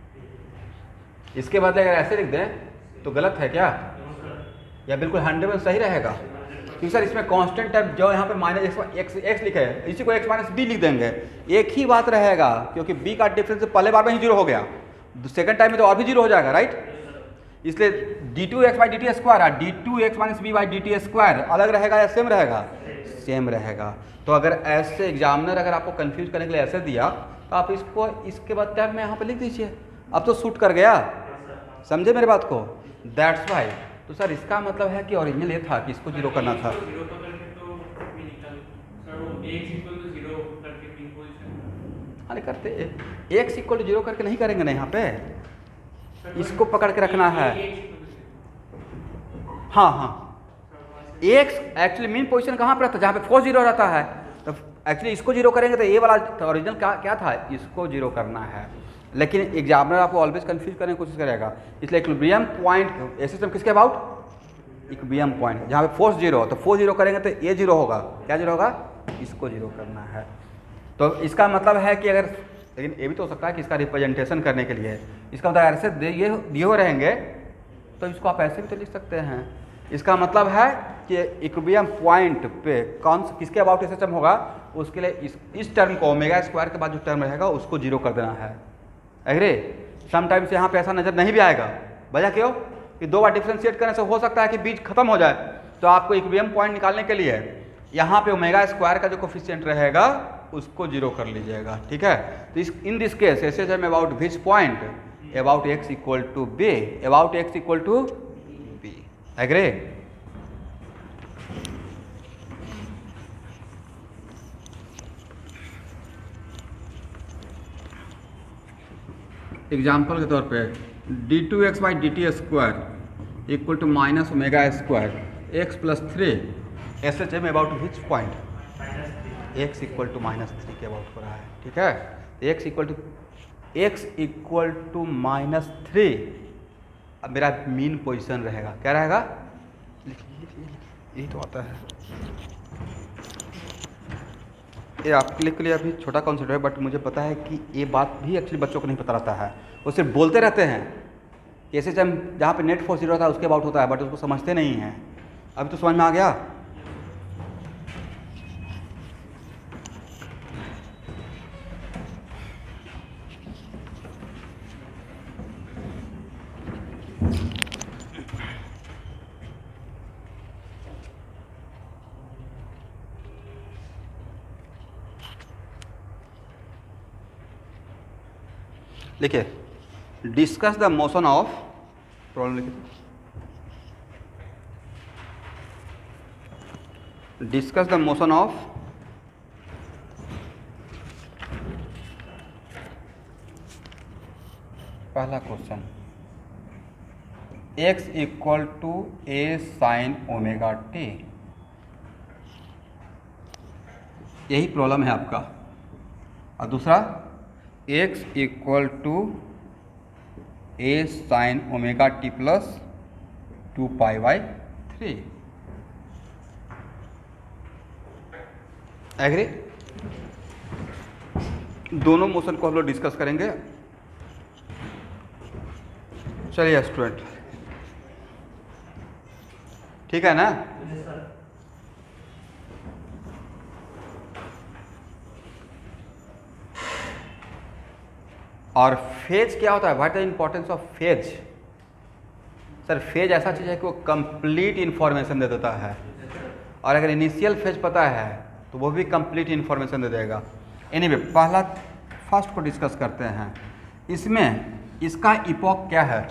इसके बदले अगर ऐसे लिख दें तो गलत है क्या, या बिल्कुल हंड्रेड में सही रहेगा, क्योंकि सर इसमें कांस्टेंट टर्म जो यहाँ पे माइनस एक्स एक्स लिखे है, इसी को एक्स माइनस बी लिख देंगे, एक ही बात रहेगा, क्योंकि बी का डिफरेंस पहले बार में ही जीरो हो गया, सेकंड टाइम में तो और भी जीरो हो जाएगा, राइट। इसलिए d two x by d t square और d two x minus b by d t square अलग रहेगा या सेम रहेगा, सेम रहेगा। तो अगर ऐसे एग्जामिनर अगर आपको कंफ्यूज करने के लिए ऐसे दिया तो आप इसको इसके बाद टर्म में यहाँ पे लिख दीजिए, अब तो शूट कर गया, समझे मेरे बात को, दैट्स वाई। तो सर इसका मतलब है कि ओरिजिनल ये था कि इसको जीरो करना था, अरे करते एक्स इक्वल टू जीरो करके नहीं करेंगे ना, यहाँ पे इसको पकड़ के रखना है, हाँ हाँ एक्स एक्चुअली मेन पोजीशन कहाँ पर रहता है, जहाँ पे फोर जीरो रहता है, तो एक्चुअली इसको जीरो करेंगे तो ये वाला ओरिजिनल क्या क्या था, इसको जीरो करना है, लेकिन एग्जामिनर आपको ऑलवेज कंफ्यूज करने की कोशिश करेगा, इसलिए इक्विलिब्रियम पॉइंट ऐसे सिस्टम किसके अबाउट, इक्विलिब्रियम पॉइंट जहाँ पे फोर्स जीरो, तो फोर्स जीरो करेंगे तो ये जीरो होगा, क्या जीरो होगा, इसको जीरो करना है। तो इसका मतलब है कि अगर, लेकिन ये भी तो हो सकता है कि इसका रिप्रेजेंटेशन करने के लिए, इसका मतलब ऐसे ये दिए हुए रहेंगे तो इसको आप ऐसे भी तो लिख सकते हैं, इसका मतलब है कि इक्विलिब्रियम पॉइंट पे कौन किसके अबाउट ऐसे सिस्टम होगा, उसके लिए इस इस टर्म को ओमेगा स्क्वायर के बाद जो टर्म रहेगा उसको जीरो कर देना है, एग्री। समटाइम्स यहाँ पे ऐसा नजर नहीं भी आएगा, वजह क्यों कि दो बार डिफ्रेंशिएट करने से हो सकता है कि बीच खत्म हो जाए, तो आपको इक्विलिब्रियम पॉइंट निकालने के लिए यहाँ पे ओमेगा स्क्वायर का जो कोफिशिएंट रहेगा उसको जीरो कर लीजिएगा, ठीक है। तो इस इन दिस केस ऐसे जब about which point, about x equal to b, about x equal to b, agree. Example के तौर पे d two x by d t square equal to minus omega square x plus three, ऐसे H में about which point x equal to minus three के about हो रहा है, ठीक है। X equal to x equal to minus three, अब मेरा मीन पोजीशन रहेगा, क्या रहेगा, यही तो आता है, ये आपके लिए अभी छोटा कॉन्सेप्ट है, बट मुझे पता है कि ये बात भी एक्चुअली बच्चों को नहीं पता रहता है, वो सिर्फ बोलते रहते हैं कि ऐसे जब जहाँ पे नेट फोर्स जीरो होता है उसके अबाउट होता है, बट उसको समझते नहीं हैं। अभी तो समझ में आ गया। लिखिए, discuss the motion of, problem लिखिए, डिस्कस द मोशन ऑफ पहला question, x equal to a sine omega t, यही प्रॉब्लम है आपका। और दूसरा x equal to a sine omega T plus two pi by three, agree. दोनों motion को हम लोग डिस्कस करेंगे। चलिए स्टूडेंट, ठीक है ना। और फेज क्या होता है, what is the importance of phase, sir phase ऐसा चीज़ है कि वो कंप्लीट इन्फॉर्मेशन दे देता है, और अगर इनिशियल फेज पता है तो वो भी कंप्लीट इन्फॉर्मेशन दे देगा। एनीवे पहला फर्स्ट को डिस्कस करते हैं। इसमें इसका इपॉक क्या है?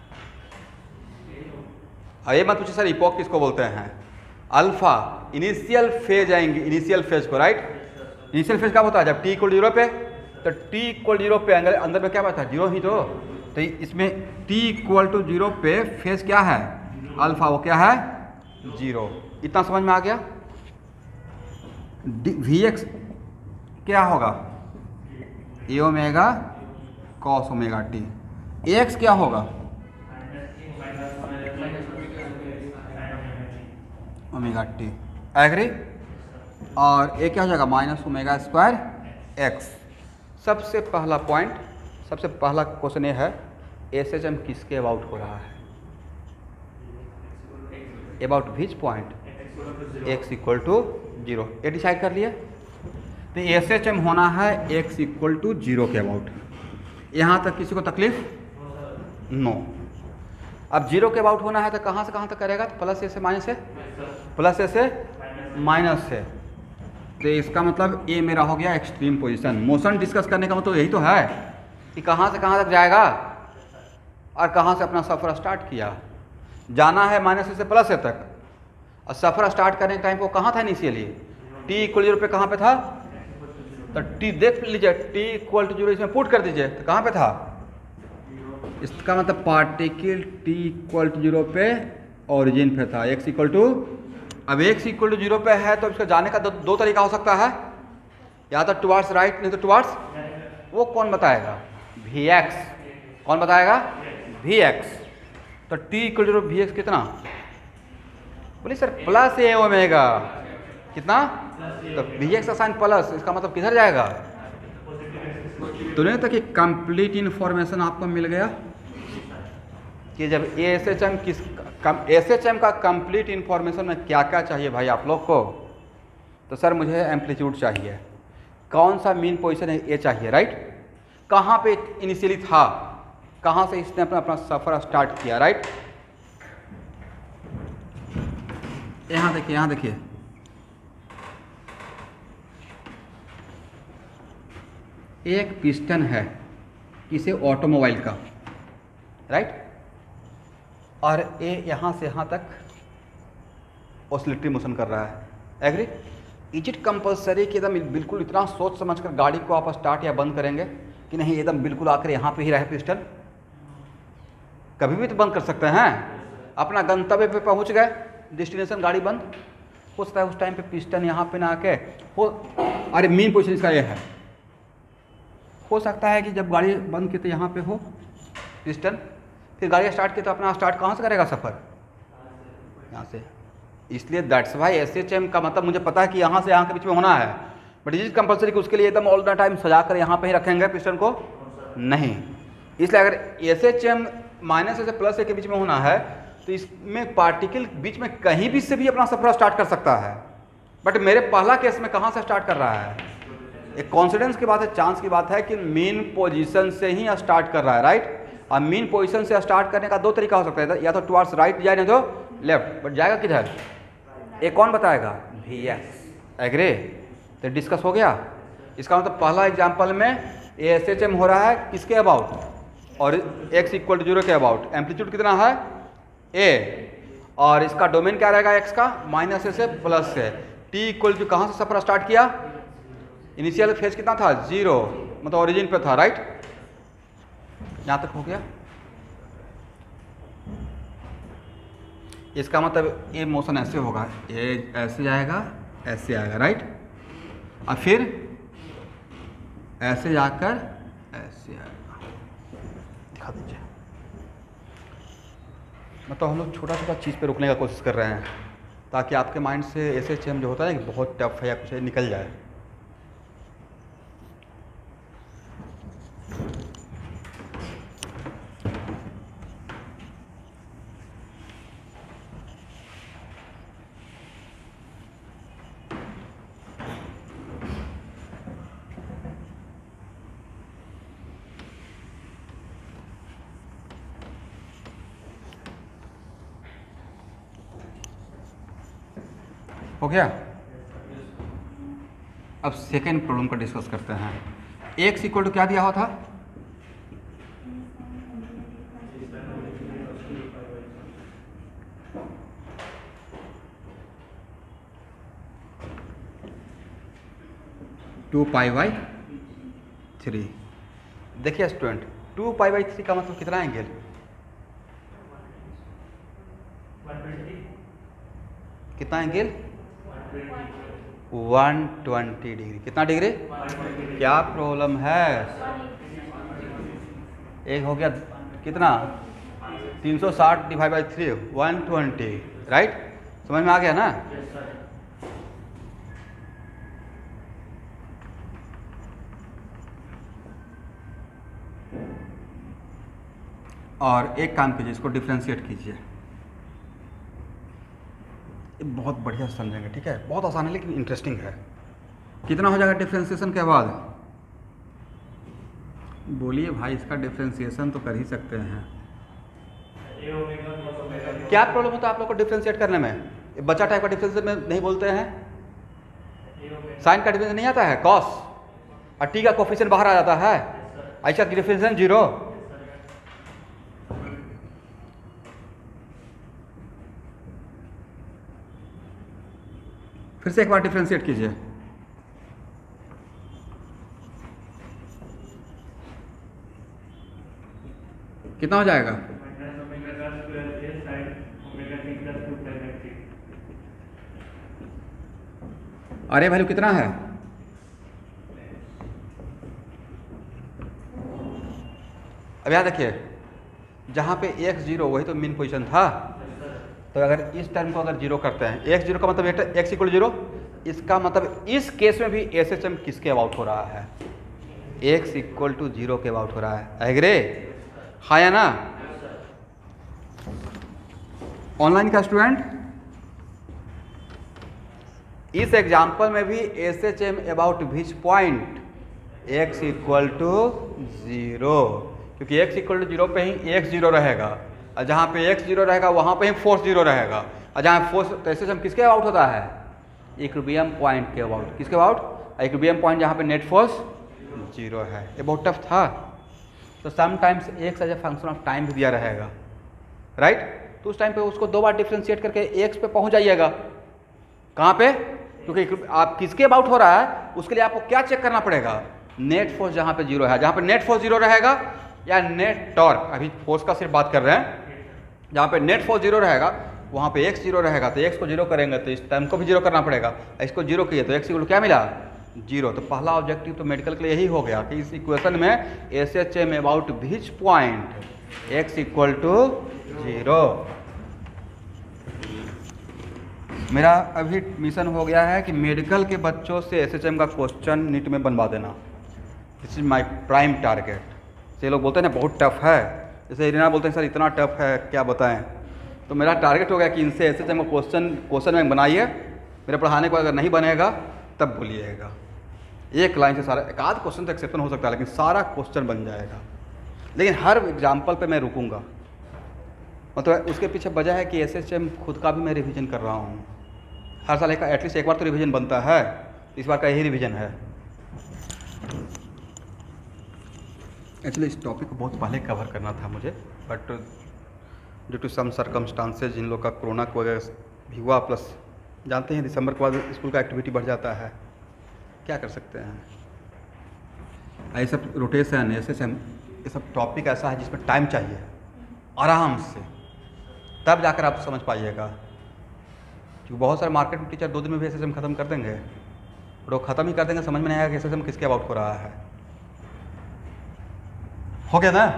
ये मत पूछिए सर इपॉक किसको बोलते हैं? अल्फा इनिशियल फेज आएंगे, इनिशियल फेज को, राइट। इनिशियल फेज कब होता है? जब टी इक्वल जीरो पे, तो टी इक्वल जीरो पे अंदर अंदर में क्या बात है? जीरो ही तो तो इसमें टी इक्वल टू जीरो पे फेज क्या है? अल्फा, वो क्या है? जीरो। इतना समझ में आ गया? वी एक्स क्या होगा? A omega cos omega t. X क्या होगा? Omega t. एग्री? और ए क्या हो जाएगा? Minus omega square x. सबसे पहला पॉइंट, सबसे पहला क्वेश्चन ये है, एस एच एम किसके अबाउट हो रहा है? About which point? X equal to zero. ये डिसाइड कर लिए। तो एस एच एम होना है एक्स इक्वल टू जीरो के अबाउट। यहाँ तक किसी को तकलीफ? नो। अब जीरो के अबाउट होना है तो कहाँ से कहाँ तक करेगा? तो प्लस ए से माइनस से, प्लस ए से माइनस से। तो इसका मतलब ए मेरा हो गया एक्सट्रीम पोजीशन। मोशन डिस्कस करने का मतलब यही तो है कि कहाँ से कहाँ तक जाएगा और कहाँ से अपना सफ़र स्टार्ट किया। जाना है माइनस ए से प्लस ए तक, और सफ़र स्टार्ट करने के टाइम पे वो कहाँ था इनिशियली? टी इक्वल जीरो पे कहाँ पे था? तो टी देख लीजिए, टी इक्वल टू जीरो इसमें पुट कर दीजिए, तो कहाँ पे था? इसका मतलब particle t equal to zero पे ओरिजिन पे था, एक्स इक्वल टू। अब एक्स इक्वल टू जीरो पे है तो इसका जाने का दो, दो तरीका हो सकता है, या तो टुवार्ड्स राइट नहीं तो टुवार्ड्स, वो कौन बताएगा? V x. कौन बताएगा? V x. तो t equal to zero v x कितना? बोलिए सर प्लस ए ओमेगा कितना? तो वी एक्स का साइन प्लस, इसका मतलब किधर जाएगा? तो नहीं था कि कंप्लीट इन्फॉर्मेशन आपको मिल गया कि जब एस एच एम किस एस एच एम का कंप्लीट इन्फॉर्मेशन में क्या क्या चाहिए भाई आप लोग को? तो सर मुझे एम्पलीट्यूड चाहिए, कौन सा मीन पोजीशन है ये चाहिए, राइट। कहाँ पे इनिशियली था, कहाँ से इसने अपना अपना सफ़र स्टार्ट किया, राइट। यहाँ देखिए, यहाँ देखिए, एक पिस्टन है किसी ऑटोमोबाइल का, राइट, और ये यहाँ से यहाँ तक ऑसिलेटरी मोशन कर रहा है। एग्री? इज इट कंपल्सरी कि एकदम बिल्कुल इतना सोच समझकर गाड़ी को आप स्टार्ट या बंद करेंगे कि नहीं एकदम बिल्कुल आकर यहाँ पे ही रहे पिस्टन? कभी भी तो बंद कर सकते हैं। अपना गंतव्य पे पहुँच गए, डेस्टिनेशन गाड़ी बंद हो सकता है, उस टाइम पे पिस्टन यहाँ पे ना आके हो। अरे मेन पोजीशन इसका ये है, हो सकता है कि जब गाड़ी बंद की तो यहाँ पे हो पिस्टन, फिर गाड़ी स्टार्ट की तो अपना स्टार्ट कहाँ से करेगा सफ़र? यहाँ से। इसलिए that's why S H M का मतलब मुझे पता है कि यहाँ से यहाँ के बीच में होना है, बट इज कंपल्सरी कि उसके लिए एकदम ऑल द टाइम सजा कर यहाँ पे ही रखेंगे पिस्टन को? नहीं। इसलिए अगर S H M minus a से प्लस ए के बीच में होना है तो इसमें पार्टिकल बीच में कहीं भी से भी अपना सफ़र स्टार्ट कर सकता है, बट मेरे पहला केस में कहाँ से स्टार्ट कर रहा है? एक कॉन्फिडेंस की बात है, चांस की बात है कि मेन पोजीशन से ही स्टार्ट कर रहा है, राइट। और मेन पोजीशन से स्टार्ट करने का दो तरीका हो सकता है, या तो टुवार्ड्स राइट जाए नहीं तो लेफ्ट, बट जाएगा किधर? एक कौन बताएगा? V x. एग्री? तो डिस्कस हो गया। इसका मतलब पहला एग्जाम्पल में एस एच एम हो रहा है किसके अबाउट? और एक्स इक्वल टू जीरो के अबाउट। एम्पलीट्यूड कितना है? ए। और इसका डोमेन क्या रहेगा एक्स का? माइनस ए से प्लस से। टी इक्वल टू कहाँ से सफ़र स्टार्ट किया? इनिशियल फेज कितना था? जीरो, मतलब ओरिजिन पे था, राइट। यहाँ तक हो गया। इसका मतलब ये मोशन ऐसे होगा, ये ऐसे जाएगा, ऐसे आएगा, राइट, और फिर ऐसे जाकर ऐसे आएगा। दिखा दीजिए। मतलब हम लोग छोटा छोटा चीज़ पे रुकने का कोशिश कर रहे हैं ताकि आपके माइंड से ऐसे चेंज जो होता है कि बहुत टफ है या कुछ है निकल जाए। हो गया। अब सेकेंड प्रॉब्लम को डिस्कस करते हैं। एक्स इक्वल टू क्या दिया हुआ था? Two pi by three. देखिए student, two pi by three का मतलब कितना एंगल? कितना एंगल? One twenty degree. कितना डिग्री? क्या प्रॉब्लम है? एक हो गया कितना? तीन सौ साठ divide by three, one twenty. Right, समझ में आ गया ना? और एक काम कीजिए, इसको डिफ्रेंशिएट कीजिए। ये बहुत बढ़िया समझेंगे, ठीक है? बहुत आसान है लेकिन इंटरेस्टिंग है। कितना हो जाएगा डिफ्रेंशिएशन के बाद? बोलिए भाई, इसका डिफ्रेंशिएशन तो कर ही सकते हैं। क्या प्रॉब्लम होता है आप लोग को डिफ्रेंशिएट करने में? बच्चा टाइप का डिफ्रेंशिएशन में नहीं बोलते हैं? साइन का डिफ्रेंशिएशन नहीं आता है? कॉस और टी का कोफिशिएंट बाहर आ जाता है, ऐसा डिफ्रेंशिएशन जीरो। फिर से एक बार डिफ्रेंशिएट कीजिए। कितना हो जाएगा? अरे वैल्यू कितना है? अब यहाँ देखिए, जहाँ पे एक्स जीरो वही तो मेन पोजीशन था। तो अगर इस टर्म को अगर जीरो करते हैं, एक्स जीरो का मतलब एक्स इक्वल जीरो, इसका मतलब इस केस में भी एस एच एम किसके अबाउट हो रहा है? एक्स इक्वल टू जीरो के अबाउट हो रहा है। एग्रे? हाँ या ना? ऑनलाइन का स्टूडेंट, इस एग्जाम्पल में भी S H M about which point? X equal to zero, क्योंकि एक्स इक्वल टू जीरो पे ही एक्स जीरो रहेगा, और जहाँ पे एक्स जीरो रहेगा वहाँ पे ही फोर्स जीरो रहेगा, और जहाँ फोर्स, तो एस एच एम किसके अबाउट होता है? इक्विलिब्रियम पॉइंट के अबाउट। किसके अबाउट? इक्विलिब्रियम पॉइंट जहाँ पे नेट फोर्स जीरो है। ये बहुत टफ था। तो sometimes x as a function of time भी दिया रहेगा, राइट? तो उस टाइम पे उसको दो बार डिफ्रेंशिएट करके एक्स पे पहुँच जाइएगा। कहाँ पे? क्योंकि आप किसके अबाउट हो रहा है उसके लिए आपको क्या चेक करना पड़ेगा? नेट फोर्स जहाँ पे जीरो है, जहाँ पे नेट फोर्स जीरो रहेगा, या नेट टॉर्क, अभी फोर्स का सिर्फ बात कर रहे हैं, जहाँ पे नेट फोर्स जीरो रहेगा वहाँ पे एक्स जीरो रहेगा, तो एक्स को जीरो करेंगे तो इस टाइम को भी जीरो करना पड़ेगा। इसको जीरो किए तो एक्स इक्वल क्या मिला? जीरो। तो पहला ऑब्जेक्टिव तो मेडिकल के लिए यही हो गया कि इस इक्वेशन में S H M about which point x equal to zero. मेरा अभी मिशन हो गया है कि मेडिकल के बच्चों से एस एच एम का क्वेश्चन नीट में बनवा देना। This is my prime target. ये लोग बोलते हैं ना बहुत टफ है, जैसे इरीना बोलते हैं सर इतना टफ है क्या बताएं। तो मेरा टारगेट हो गया कि इनसे एस एच एम का क्वेश्चन क्वेश्चन में बनाइए। मेरे पढ़ाने को अगर नहीं बनेगा तब बोलिएगा। एक लाइन से सारा, एक आध क्वेश्चन तो एक्सेप्शन हो सकता है लेकिन सारा क्वेश्चन बन जाएगा। लेकिन हर एग्जाम्पल पे मैं रुकूंगा, मतलब उसके पीछे वजह है कि एस एच एम खुद का भी मैं रिवीजन कर रहा हूँ। हर साल एक एटलीस्ट एक बार तो रिवीजन बनता है, इस बार का यही रिवीजन है। एक्चुअली इस टॉपिक को बहुत पहले कवर करना था मुझे, but due to some circumstances जिन लोग का कोरोना को वजह भी हुआ, प्लस जानते हैं दिसंबर के बाद स्कूल का एक्टिविटी बढ़ जाता है, क्या कर सकते हैं। ये सब रोटेशन, एस एच एम, ये सब टॉपिक ऐसा है जिसमें टाइम चाहिए आराम से, तब जाकर आप समझ पाइएगा। क्योंकि बहुत सारे मार्केट में टीचर दो दिन में भी एस एच एम खत्म कर देंगे, और वो ख़त्म ही कर देंगे, समझ में नहीं आएगा कि एस एच एम किसके अबाउट हो रहा है। हो गया ना?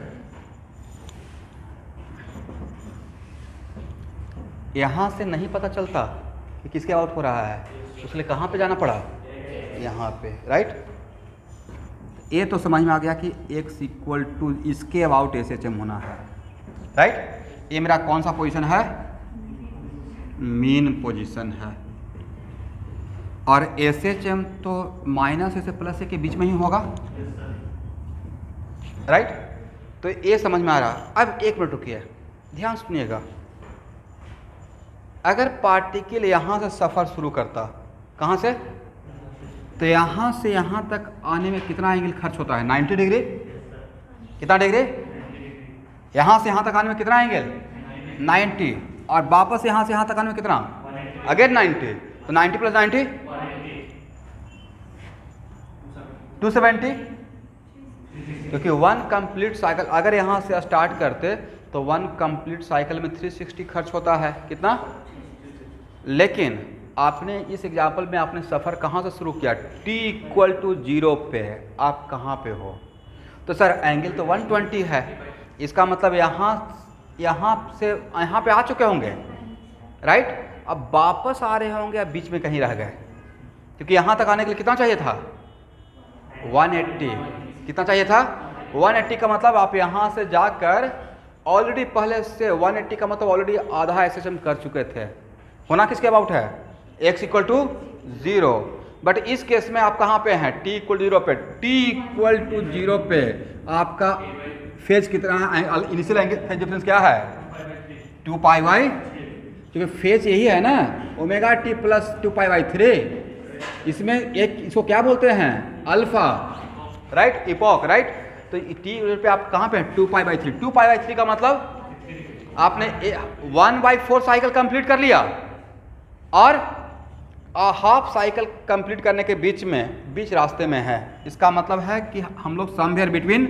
यहाँ से नहीं पता चलता कि किसके अबाउट हो रहा है, उसके लिए कहाँ पे जाना पड़ा? यहाँ पे, राइट? ये तो समझ में आ गया कि एक्स इक्वल टू इसके अबाउट एस एच एम होना है, राइट? ये मेरा कौन सा पोजीशन है? मीन पोजीशन है। और एस एच एम तो माइनस ए से प्लस ए के बीच में ही होगा, राइट? तो ये समझ में आ रहा। अब एक मिनट रुकिए, ध्यान सुनिएगा। अगर पार्टिकल यहाँ से सफ़र शुरू करता, कहाँ से, तो यहाँ से यहाँ तक आने में कितना एंगल खर्च होता है? Ninety degree. कितना डिग्री? यहाँ से यहाँ तक आने में कितना एंगल? नाइन्टी। और वापस यहाँ से यहाँ तक आने में कितना? Again ninety. तो ninety plus ninety two seventy, क्योंकि वन कंप्लीट साइकिल अगर यहाँ से स्टार्ट करते तो वन कंप्लीट साइकिल में थ्री सिक्सटी खर्च होता है। कितना? लेकिन आपने इस एग्जाम्पल में आपने सफ़र कहाँ से शुरू किया? t इक्वल टू जीरो पे। आप कहाँ पे हो? तो सर एंगल तो वन ट्वेंटी है, इसका मतलब यहाँ यहाँ से यहाँ पे आ चुके होंगे, राइट। अब वापस आ रहे होंगे, अब बीच में कहीं रह गए, क्योंकि यहाँ तक आने के लिए कितना चाहिए था? One eighty. कितना चाहिए था? वन एट्टी का मतलब आप यहाँ से जाकर ऑलरेडी पहले से वन एट्टी का मतलब ऑलरेडी आधा एस एच एम कर चुके थे। होना किसके अबाउट है? x equal to zero. But इस केस में आप कहाँ पे हैं? t इक्वल जीरो पे। t इक्वल टू जीरो पे आपका फेज कितना है? इनिशियल एंगल फेज डिफरेंस क्या है? टू पाई बाई, क्योंकि फेज यही है ना, omega T plus two pi by three. इसमें एक इसको क्या बोलते हैं? Alpha, right, epoch, right. तो टी पे आप कहाँ पे हैं? Two pi by three. Two pi by three का मतलब आपने one by four cycle complete कर लिया और हाफ साइकिल कंप्लीट करने के बीच में बीच रास्ते में है। इसका मतलब है कि हम लोग समवेयर बिटवीन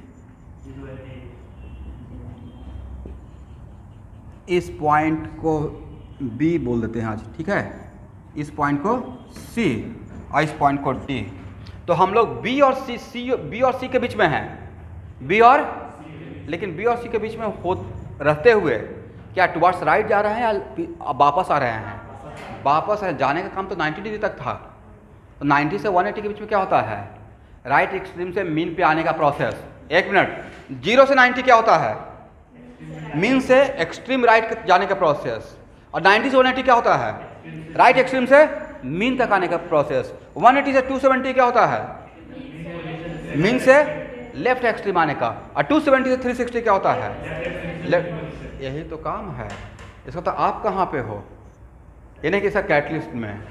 इस पॉइंट को बी बोल देते हैं आज, ठीक है, इस पॉइंट को सी और इस पॉइंट को डी। तो हम लोग बी और सी सी बी और सी के बीच में हैं, बी और लेकिन बी और सी के बीच में हो रहते हुए क्या टुवर्ड्स राइट जा रहे हैं या वापस आ रहे हैं? वापस है। जाने का काम तो नाइन्टी डिग्री तक था, तो नाइन्टी से वन एट्टी के बीच में क्या होता है? राइट एक्सट्रीम से मीन पे आने का प्रोसेस। एक मिनट, जीरो से नाइन्टी क्या होता है? मीन से एक्सट्रीम राइट जाने का प्रोसेस। और नाइन्टी से वन एट्टी क्या होता है? राइट एक्सट्रीम से मीन तक आने का प्रोसेस। वन एट्टी से टू सेवेंटी क्या होता है? मीन से लेफ्ट एक्सट्रीम आने का। और टू सेवेंटी से थ्री सिक्सटी क्या होता है? लेफ्ट। यही तो काम है इसका। तो आप कहाँ पे हो? ये नहीं कि सर कैटलिस्ट में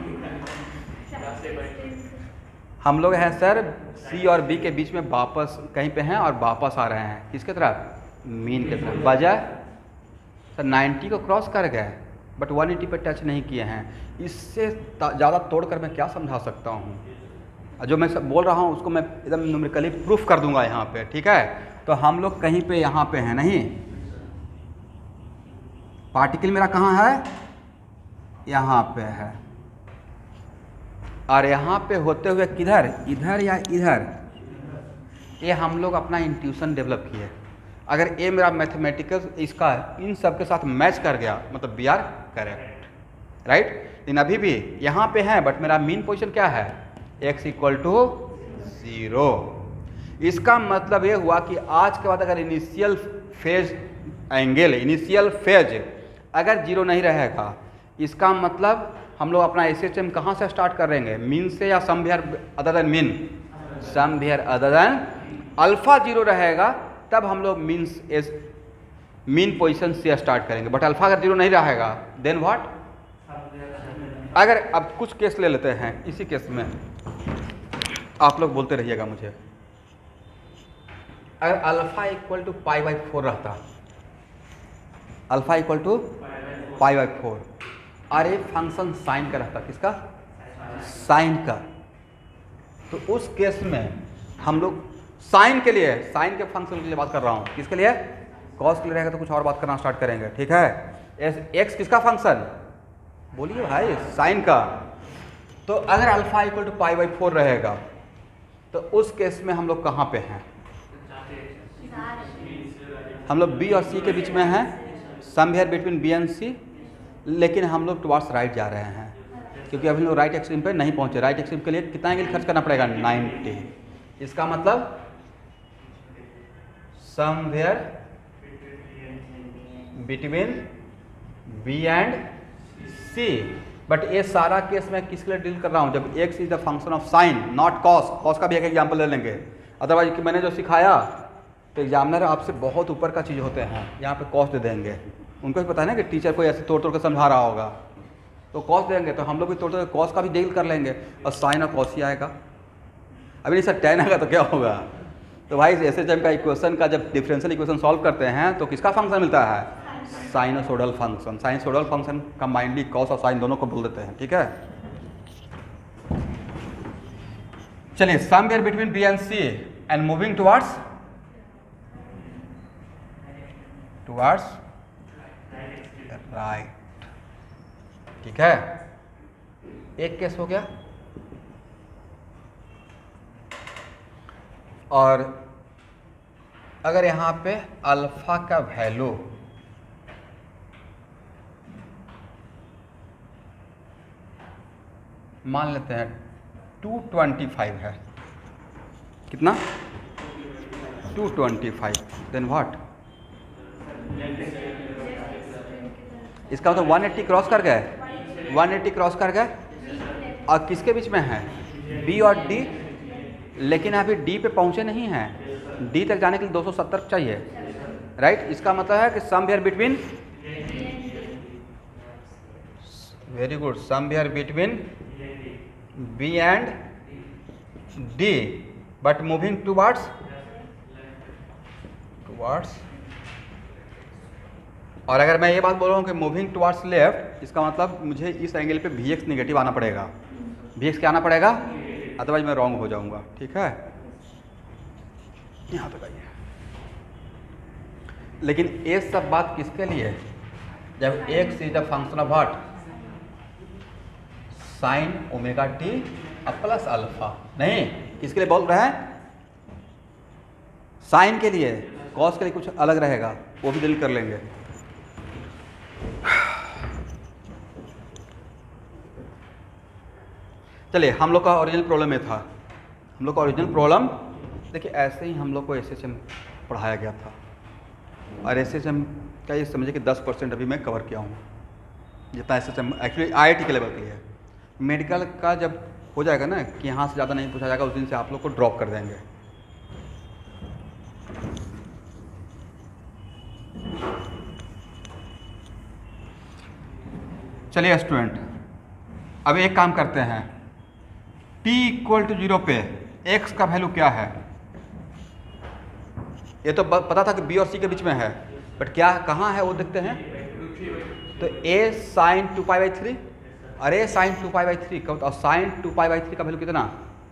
हम लोग हैं सर, सी और बी के बीच में वापस कहीं पे हैं और वापस आ रहे हैं किसके तरफ? मीन की तरफ। वजह सर नाइन्टी को क्रॉस कर गए बट वन एट्टी पे टच नहीं किए हैं। इससे ज़्यादा तोड़कर मैं क्या समझा सकता हूँ? जो मैं सब बोल रहा हूँ उसको मैं एकदम न्यूमेरिकली प्रूफ कर दूंगा यहाँ पे, ठीक है। तो हम लोग कहीं पे यहाँ पे हैं नहीं, पार्टिकल मेरा कहाँ है? यहाँ पे है। और यहाँ पे होते हुए किधर? इधर या इधर? ये हम लोग अपना इंट्यूशन डेवलप किए। अगर ये मेरा मैथमेटिकल इसका इन सब के साथ मैच कर गया मतलब वी आर करेक्ट, राइट। लेकिन अभी भी यहाँ पे है बट मेरा मीन पोजीशन क्या है? x equal to zero. इसका मतलब ये हुआ कि आज के बाद अगर initial phase angle initial phase अगर जीरो नहीं रहेगा, इसका मतलब हम लोग अपना एस एच एम कहाँ से स्टार्ट करेंगे? मीन से या somewhere other than mean? Somewhere other than. Alpha zero रहेगा तब हम लोग मीन्स एस मीन पोजीशन से स्टार्ट करेंगे। बट अल्फा अगर जीरो नहीं रहेगा देन व्हाट? अगर अब कुछ केस ले लेते हैं, इसी केस में आप लोग बोलते रहिएगा मुझे। अगर alpha equal to pi by four रहता, alpha equal to pi by four, और ये फंक्शन साइन का रहता, किसका? साइन का। तो उस केस में हम लोग साइन के लिए, साइन के फंक्शन के लिए बात कर रहा हूँ, किसके लिए? कॉस के लिए रहेगा तो कुछ और बात करना स्टार्ट करेंगे, ठीक है। एक्स किसका फंक्शन? बोलिए भाई, साइन का। तो अगर alpha equal to pi by four रहेगा तो उस केस में हम लोग कहाँ पे हैं? हम लोग बी और सी के बीच में हैं, somewhere between B and C, लेकिन हम लोग टुवर्ड्स राइट जा रहे हैं क्योंकि अभी लोग राइट एक्सट्रीम पे नहीं पहुंचे। राइट एक्सट्रीम के लिए कितना एंगल खर्च करना पड़ेगा? नाइन्टी। इसका मतलब somewhere between B and C. But ये सारा केस मैं किसके लिए डील कर रहा हूँ? जब x is the function of sine not cos. Cos का भी एक एग्जाम्पल ले लेंगे, अदरवाइज कि मैंने जो सिखाया तो एग्जामिनर आपसे बहुत ऊपर का चीज़ होते हैं, यहाँ पे कॉस दे देंगे। उनको भी पता है ना कि टीचर कोई ऐसे तोड़ तोड़ कर समझा रहा होगा, तो कॉस देंगे, तो हम लोग भी तोड़ तोड़ कॉस का भी डील कर लेंगे और साइन और कॉस ही आएगा। अभी नहीं सर टेन आएगा तो क्या होगा? तो भाई एस एच एम का इक्वेशन का जब डिफरेंशियल इक्वेशन सॉल्व करते हैं तो किसका फंक्शन मिलता है? Sinusoidal function. Sinusoidal function combinedly cos और साइन दोनों को बोल देते हैं, ठीक है। चलिए, somewhere between B and C and moving towards towards right, ठीक है। एक केस हो गया। और अगर यहाँ पे अल्फा का वैल्यू मान लेते हैं टू ट्वेंटी फाइव है, कितना? Two twenty five, then what? इसका मतलब वन एट्टी क्रॉस कर गए, वन एट्टी क्रॉस कर गए और किसके बीच में है? बी और डी। लेकिन अभी डी पे पहुंचे नहीं हैं, डी तक जाने के लिए दो सौ सत्तर चाहिए, राइट। इसका मतलब है कि somewhere between, very good, somewhere between B and D but moving towards towards और अगर मैं ये बात बोल रहा हूँ कि मूविंग टुवर्ड्स लेफ्ट, इसका मतलब मुझे इस एंगल पे वी एक्स निगेटिव आना पड़ेगा। वी एक्स क्या आना पड़ेगा? अदरवाइज मैं रॉन्ग हो जाऊंगा, ठीक है। यहाँ तक आइए। लेकिन ये सब बात किसके लिए? जब x is the function of what? Sine omega T plus alpha. नहीं, किसके लिए बोल रहे हैं? साइन के लिए। कॉस के लिए कुछ अलग रहेगा, वो भी डील कर लेंगे। चलिए, हम लोग का ओरिजिनल प्रॉब्लम ये था। हम लोग का ओरिजिनल प्रॉब्लम देखिए, ऐसे ही हम लोग को एस एच एम पढ़ाया गया था और एस एच एम का ये समझिए कि दस परसेंट अभी मैं कवर किया हूँ, जितना S H M actually I I T के लेवल के लिए है। मेडिकल का जब हो जाएगा ना कि यहाँ से ज़्यादा नहीं पूछा जाएगा, उस दिन से आप लोग को ड्रॉप कर देंगे। चलिए स्टूडेंट, अब एक काम करते हैं। t इक्वल टू जीरो पे x का वैल्यू क्या है? ये तो पता था कि b और c के बीच में है, बट क्या कहाँ है वो देखते हैं। तो a sine two pi by three और a sine two pi by three और sine two pi by three का वैल्यू कितना?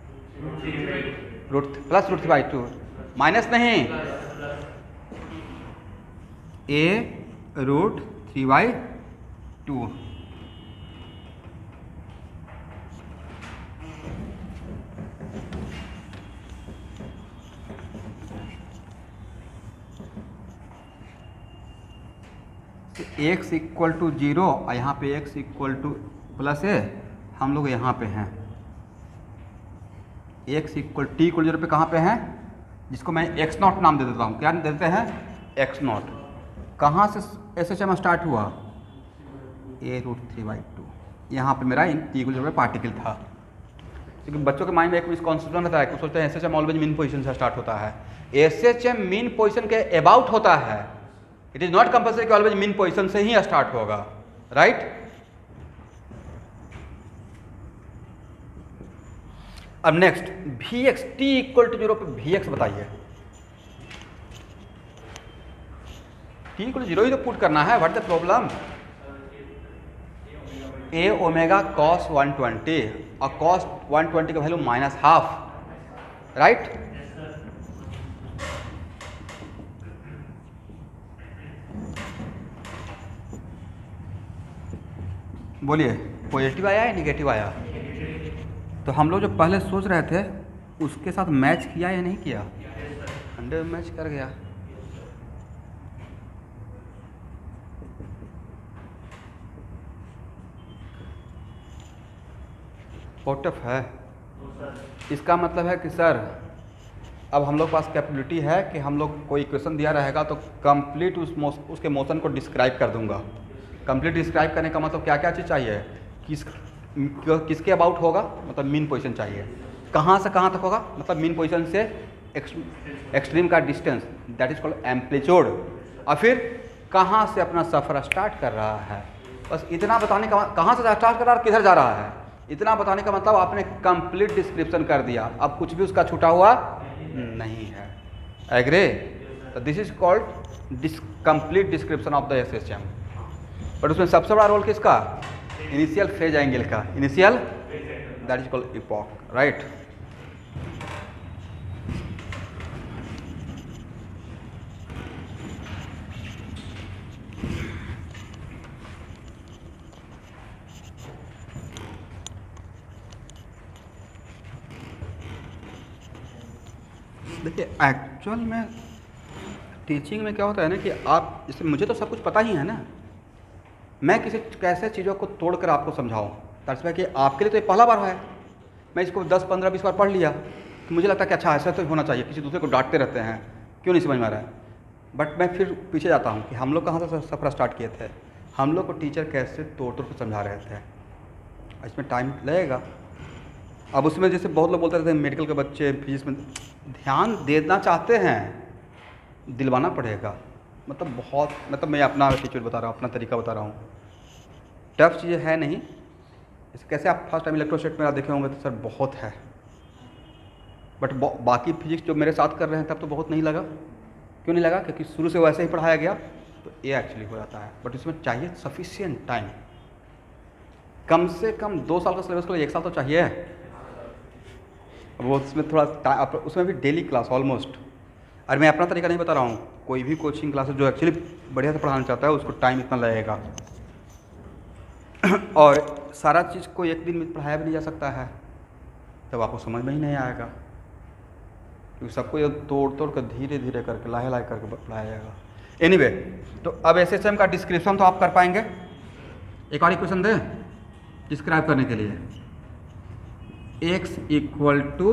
Root plus root three by two, minus नहीं, a root three by two. X equal to zero और यहाँ पे x equal to plus a, हम लोग यहाँ पे हैं। X equal t equal zero पे कहाँ पे हैं? जिसको मैं एक्स नॉट नाम दे देता हूँ। क्या दे देते हैं? X not. कहाँ से एस एच एम स्टार्ट हुआ? A root three by two. यहाँ पे मेरा इन टी इक्वल जीरो पे पार्टिकल था। क्योंकि बच्चों के माइंड में एक मिसकॉन्सेप्शन रहता है कि सोचते हैं S H M always mean position से स्टार्ट होता है। S H M mean position के अबाउट होता है। इट इज नॉट कंपल्सरी कि ऑलवेज मीन पोजीशन से ही स्टार्ट होगा, राइट। अब next v x t equal to zero पे वी एक्स बताइए। टी इक्वल टू जीरो ही तो पुट करना है, what the problem. A omega cos one twenty और कॉस वन ट्वेंटी का वैल्यू माइनस हाफ, राइट। बोलिए, पॉजिटिव आया या निगेटिव आया? तो हम लोग जो पहले सोच रहे थे उसके साथ मैच किया या नहीं किया? हंड्रेड मैच कर गया। बहुत टफ है। इसका मतलब है कि सर अब हम लोग पास कैपेबिलिटी है कि हम लोग कोई इक्वेशन दिया रहेगा तो कंप्लीट उस मोस, उसके मोशन को डिस्क्राइब कर दूंगा। कंप्लीट डिस्क्राइब करने का मतलब क्या क्या चीज़ चाहिए? किस किसके अबाउट होगा, मतलब मीन पोजीशन चाहिए। कहाँ से कहाँ तक होगा, मतलब मीन पोजीशन से एक्सट्रीम का distance, that is called amplitude. और फिर कहाँ से अपना सफ़र स्टार्ट कर रहा है। बस इतना बताने का, कहाँ से स्टार्ट कर रहा है और किधर जा रहा है, इतना बताने का मतलब आपने कंप्लीट डिस्क्रिप्शन कर दिया। अब कुछ भी उसका छूटा हुआ नहीं है। एग्री? तो this is called this complete description of the S H M. But उसमें सबसे बड़ा रोल किसका? इनिशियल फेज एंगल का। Initial, that is called epoch, right. देखिए एक्चुअल में टीचिंग में क्या होता है ना कि आप, जैसे मुझे तो सब कुछ पता ही है ना, मैं किसी कैसे चीज़ों को तोड़कर आपको समझाऊँ। तर्ज कि आपके लिए तो ये पहला बार है, मैं इसको दस पंद्रह बीस बार पढ़ लिया तो मुझे लगता है कि अच्छा ऐसा तो होना चाहिए। किसी दूसरे को डांटते रहते हैं, क्यों नहीं समझ में आ रहा है। बट मैं फिर पीछे जाता हूँ कि हम लोग कहाँ से सफ़र स्टार्ट किए थे, हम लोग को टीचर कैसे तोड़ तोड़ कर समझा रहे थे। इसमें टाइम लगेगा। अब उसमें जैसे बहुत लोग बोलते रहते हैं मेडिकल के बच्चे फिजिक्स में ध्यान देना चाहते हैं, दिलवाना पड़ेगा। मतलब बहुत, मतलब मैं अपना एटीट्यूड बता रहा हूँ, अपना तरीका बता रहा हूँ। टफ चीज़ें है नहीं। जैसे कैसे आप फर्स्ट टाइम इलेक्ट्रोस्टैट में आप देखे होंगे तो सर बहुत है, बट बाकी फिजिक्स जो मेरे साथ कर रहे हैं तब तो बहुत नहीं लगा। क्यों नहीं लगा? क्योंकि शुरू से वैसे ही पढ़ाया गया तो ये एक्चुअली हो जाता है। बट इसमें चाहिए सफिशिएंट टाइम, कम से कम दो साल का सिलेबस के लिए एक साल तो चाहिए। वो उसमें थोड़ा, उसमें भी डेली क्लास ऑलमोस्ट। और मैं अपना तरीका नहीं बता रहा हूँ, कोई भी कोचिंग क्लासेस जो एक्चुअली बढ़िया से पढ़ाना चाहता है उसको टाइम इतना लगेगा। और सारा चीज़ को एक दिन में पढ़ाया भी नहीं जा सकता है, तब आपको समझ में ही नहीं आएगा। क्योंकि सबको ये तोड़ तोड़ कर धीरे धीरे करके लाहे लाहे करके पढ़ाया जाएगा। एनीवे, तो अब एस एच एम का डिस्क्रिप्शन तो आप कर पाएंगे। एक और इक्वेशन दें डिस्क्राइब करने के लिए, x equal to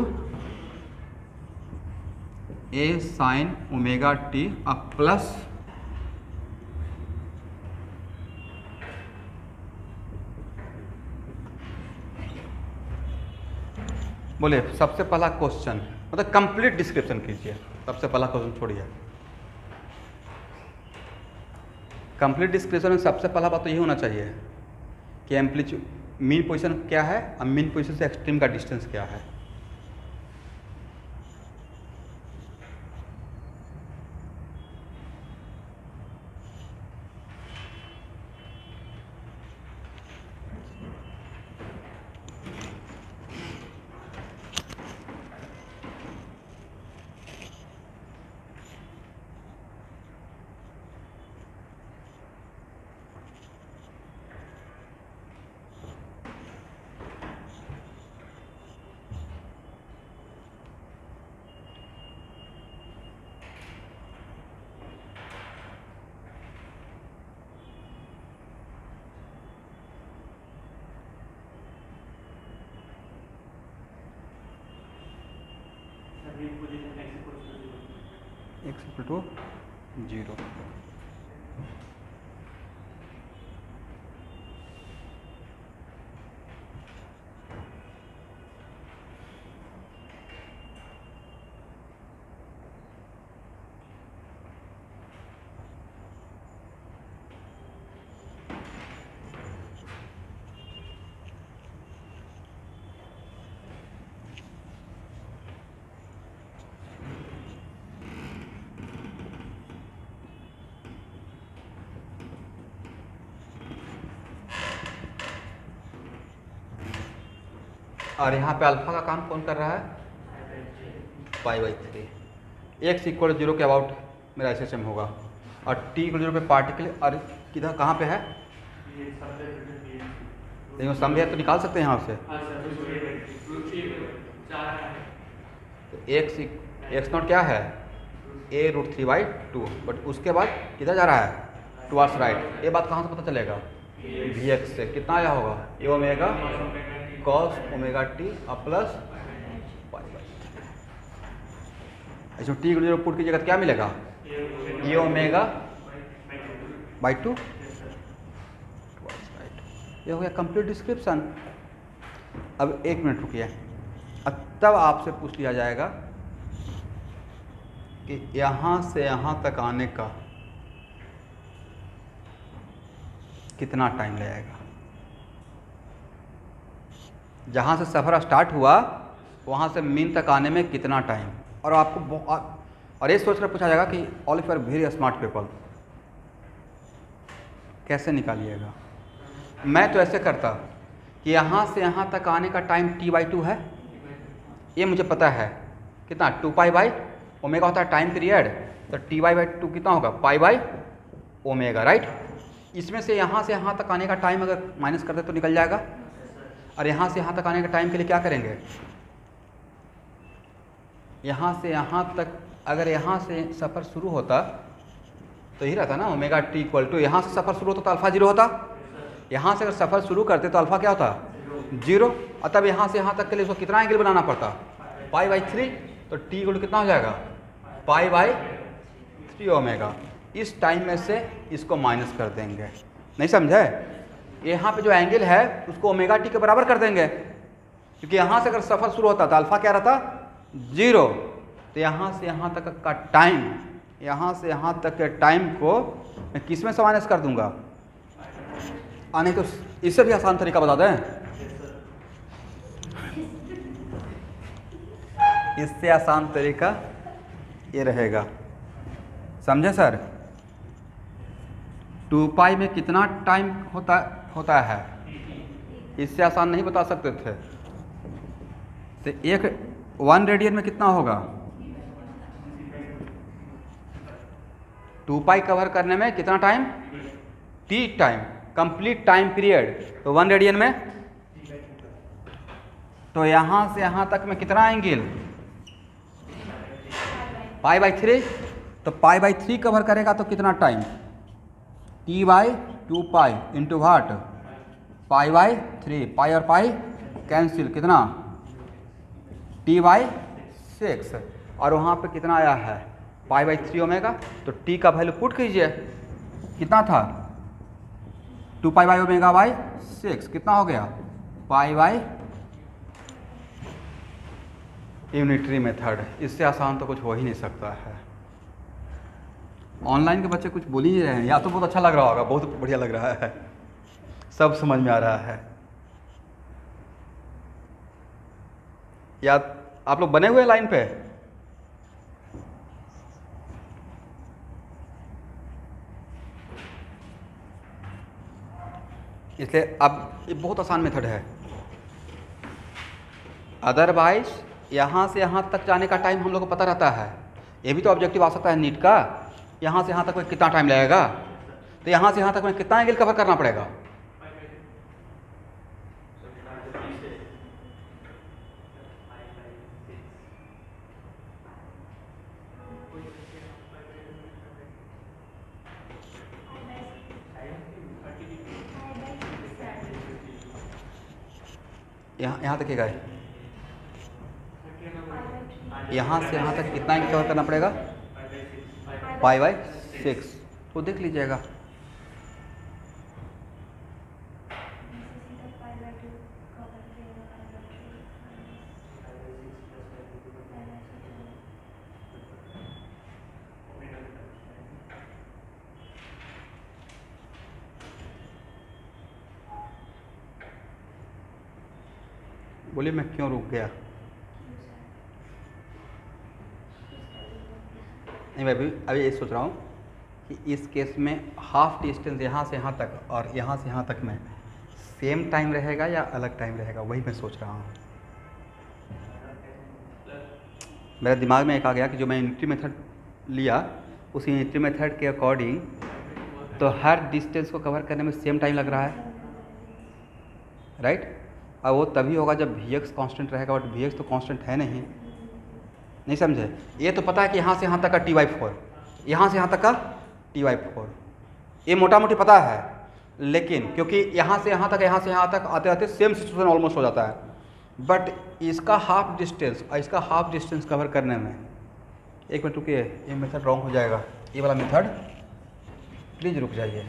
a sine omega t अब प्लस बोले सबसे पहला क्वेश्चन, मतलब कंप्लीट डिस्क्रिप्शन कीजिए। सबसे पहला क्वेश्चन छोड़िए, कंप्लीट डिस्क्रिप्शन में सबसे पहला बात तो यही होना चाहिए कि एम्पलीट्यूड, मीन पोजीशन क्या है और मीन पोजीशन से एक्सट्रीम का डिस्टेंस क्या है। X equal to zero. और यहाँ पे अल्फा का काम कौन कर रहा है? Pi by three. X equal zero के अबाउट मेरा एस एच एम होगा, और टी इक्वल जीरो पे पार्टिकल, और किधर कहाँ पे है? देखो सम है तो निकाल सकते हैं यहाँ से। तो एक्स एक्स नॉट क्या है? A root three by two. But उसके बाद किधर जा रहा है? Towards right. ये बात कहाँ से पता चलेगा? वी एक्स से। कितना आया होगा? A omega cos omega t और प्लस पाई बाई। इसमें टी जीरो पुट कीजिएगा तो क्या मिलेगा? A omega by two. ये हो गया कंप्लीट डिस्क्रिप्शन। अब एक मिनट रुकिए, अब तब आपसे पूछ लिया जाएगा कि यहाँ से यहाँ तक आने का कितना टाइम लगेगा। जहाँ से सफ़र स्टार्ट हुआ वहाँ से मीन तक आने में कितना टाइम। और आपको और ये सोच कर पूछा जाएगा कि all of are very smart people, कैसे निकालिएगा। मैं तो ऐसे करता कि यहाँ से यहाँ तक आने का टाइम टी बाई टू है, ये मुझे पता है कितना, टू पाई बाई ओमेगा होता है टाइम पीरियड, तो टी बाई बाई टू कितना होगा, पाई बाई ओमेगा, राइट। इसमें से यहाँ से यहाँ तक आने का टाइम अगर माइनस कर दे तो निकल जाएगा। और यहाँ से यहाँ तक आने का टाइम के लिए क्या करेंगे, यहाँ से यहाँ तक अगर यहाँ से सफ़र शुरू होता तो ही रहता ना ओमेगा टी इक्वल टू, यहाँ से सफ़र शुरू होता तो अल्फ़ा जीरो होता, यहाँ से अगर सफ़र शुरू करते तो अल्फ़ा क्या होता, जीरो। और तब यहाँ से यहाँ तक के लिए उसको कितना एंगल बनाना पड़ता, पाई बाई थ्री, तो टी इक्वल टू कितना हो जाएगा, पाई बाई थ्री ओमेगा। इस टाइम में से इसको माइनस कर देंगे, नहीं समझे। यहाँ पे जो एंगल है उसको ओमेगा टी के बराबर कर देंगे, क्योंकि यहाँ से अगर सफ़र शुरू होता तो अल्फ़ा क्या रहता, जीरो। तो यहाँ से यहाँ तक का टाइम, यहाँ से यहाँ तक के टाइम को मैं किस में समावेश कर दूंगा, आने तो इससे भी आसान तरीका बता दें, इससे आसान तरीका ये रहेगा, समझे सर। टू पाई में कितना टाइम होता होता है, इससे आसान नहीं बता सकते थे। तो एक वन रेडियन में कितना होगा, टू पाई कवर करने में कितना time, t time, complete time period. तो वन रेडियन में, तो यहाँ से यहाँ तक में कितना एंगल, पाई बाई थ्री। तो पाई बाई थ्री कवर करेगा तो कितना time, t by two pi into what, pi by three, pi और पाई कैंसिल, कितना, टी बाई सिक्स। और वहाँ पे कितना आया है, पाई बाई थ्री ओमेगा। तो टी का वैल्यू पुट कीजिए, कितना था, two pi by omega by six, कितना हो गया, पाई बाई। यूनिटरी मेथड, इससे आसान तो कुछ हो ही नहीं सकता है। ऑनलाइन के बच्चे कुछ बोल ही नहीं रहे हैं, या तो बहुत अच्छा लग रहा होगा, बहुत बढ़िया लग रहा है, सब समझ में आ रहा है। या आप लोग बने हुए लाइन पे, इसलिए अब ये बहुत आसान मेथड है। अदरवाइज यहाँ से यहाँ तक जाने का टाइम हम लोग को पता रहता है, ये भी तो ऑब्जेक्टिव आ सकता है नीट का, यहाँ से यहाँ तक में कितना टाइम लगेगा, तो यहाँ से यहाँ तक में कितना एंगल कवर करना पड़ेगा, यहाँ यहाँ तक गए, यहाँ से यहाँ तक कितना एंगल कवर करना पड़ेगा, पाई बाई सिक्स। तो देख लीजिएगा, बोलिए मैं क्यों रुक गया। नहीं मैं अभी अभी ये सोच रहा हूँ कि इस केस में हाफ डिस्टेंस यहाँ से यहाँ तक और यहाँ से यहाँ तक में सेम टाइम रहेगा या अलग टाइम रहेगा, वही मैं सोच रहा हूँ। मेरे दिमाग में एक आ गया कि जो मैं यूनिटरी मेथड लिया उस यूनिटरी मेथड के अकॉर्डिंग तो हर डिस्टेंस को कवर करने में सेम टाइम लग रहा है, राइट। और वो तभी होगा जब वी एक्स कॉन्स्टेंट रहेगा, बट वी एक्स तो कॉन्स्टेंट है नहीं, नहीं समझे। ये तो पता है कि यहाँ से यहाँ तक का टी वाई फोर, यहाँ से यहाँ तक का टी वाई फोर, ये मोटा मोटी पता है, लेकिन क्योंकि यहाँ से यहाँ तक यहाँ से यहाँ तक आते आते सेम सिचुएशन ऑलमोस्ट हो जाता है, बट इसका हाफ डिस्टेंस और इसका हाफ डिस्टेंस कवर करने में, एक मिनट रुकिए, ये मेथड रॉन्ग हो जाएगा, ये वाला मेथड प्लीज़ रुक जाइए,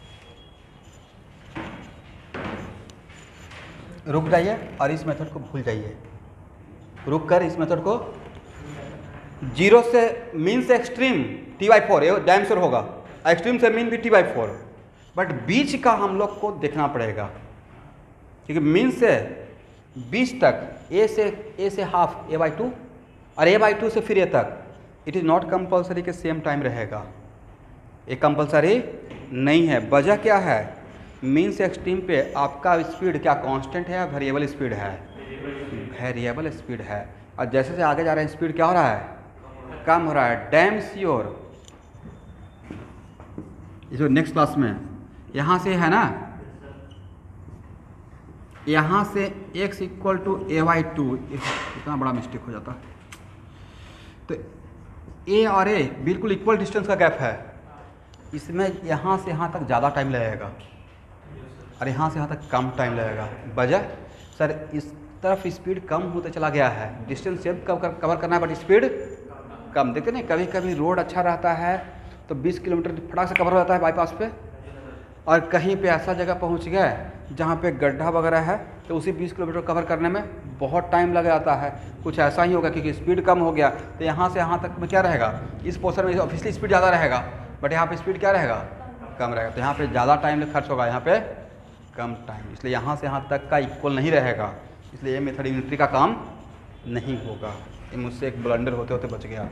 रुक जाइए और इस मेथड को भूल जाइए, रुक कर इस मेथड को जीरो से मीन से एक्सट्रीम टी बाई फोर, ये डैम श्योर होगा, एक्सट्रीम से मीन भी टी बाई फोर, बट बीच का हम लोग को देखना पड़ेगा, क्योंकि मीन से बीच तक ए से ए से हाफ ए बाई टू और ए बाई टू से फिर ए तक, इट इज़ नॉट कंपल्सरी के सेम टाइम रहेगा, ये कंपल्सरी नहीं है। वजह क्या है, मीन से एक्सट्रीम पे आपका स्पीड क्या कांस्टेंट है या वेरिएबल स्पीड है, वेरिएबल स्पीड है, और जैसे जैसे आगे जा रहे हैं स्पीड क्या हो रहा है, कम हो रहा है। डैम श्योर ये जो नेक्स्ट क्लास में यहाँ से है ना, यहाँ से x equal to a by two, इतना बड़ा मिस्टेक हो जाता, तो a और a बिल्कुल इक्वल डिस्टेंस का गैप है, इसमें यहाँ से यहाँ तक ज़्यादा टाइम लगेगा और यहाँ से यहाँ तक कम टाइम लगेगा। वजह सर इस तरफ स्पीड कम होते चला गया है, डिस्टेंस सेम कवर करना है बट स्पीड कम। देखते नहीं कभी कभी रोड अच्छा रहता है तो बीस किलोमीटर फटाक से कवर हो जाता है बाईपास पे, और कहीं पे ऐसा जगह पहुंच गए जहाँ पे गड्ढा वगैरह है तो उसी बीस किलोमीटर कवर करने में बहुत टाइम लग जाता है। कुछ ऐसा ही होगा क्योंकि स्पीड कम हो गया, तो यहाँ से यहाँ तक में क्या रहेगा, इस पोर्शन में ऑब्वियसली स्पीड ज़्यादा रहेगा बट यहाँ पे स्पीड क्या रहेगा, कम रहेगा, तो यहाँ पे ज़्यादा टाइम खर्च होगा, यहाँ पे कम टाइम, इसलिए यहाँ से यहाँ तक का इक्वल नहीं रहेगा, इसलिए ये मेथड यूनिटरी का काम नहीं होगा। ये मुझसे एक ब्लंडर होते होते बच गया।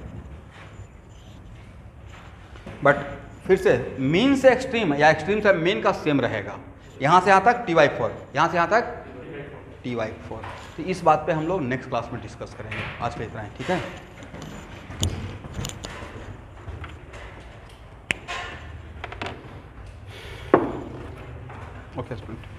बट फिर से मीन से एक्सट्रीम या एक्सट्रीम से मीन का सेम रहेगा, यहाँ से यहाँ तक टी वाई फोर, यहाँ से यहाँ तक टी वाई फोर। तो इस बात पे हम लोग नेक्स्ट क्लास में डिस्कस करेंगे। आज के इतना है, ठीक है। Okay student.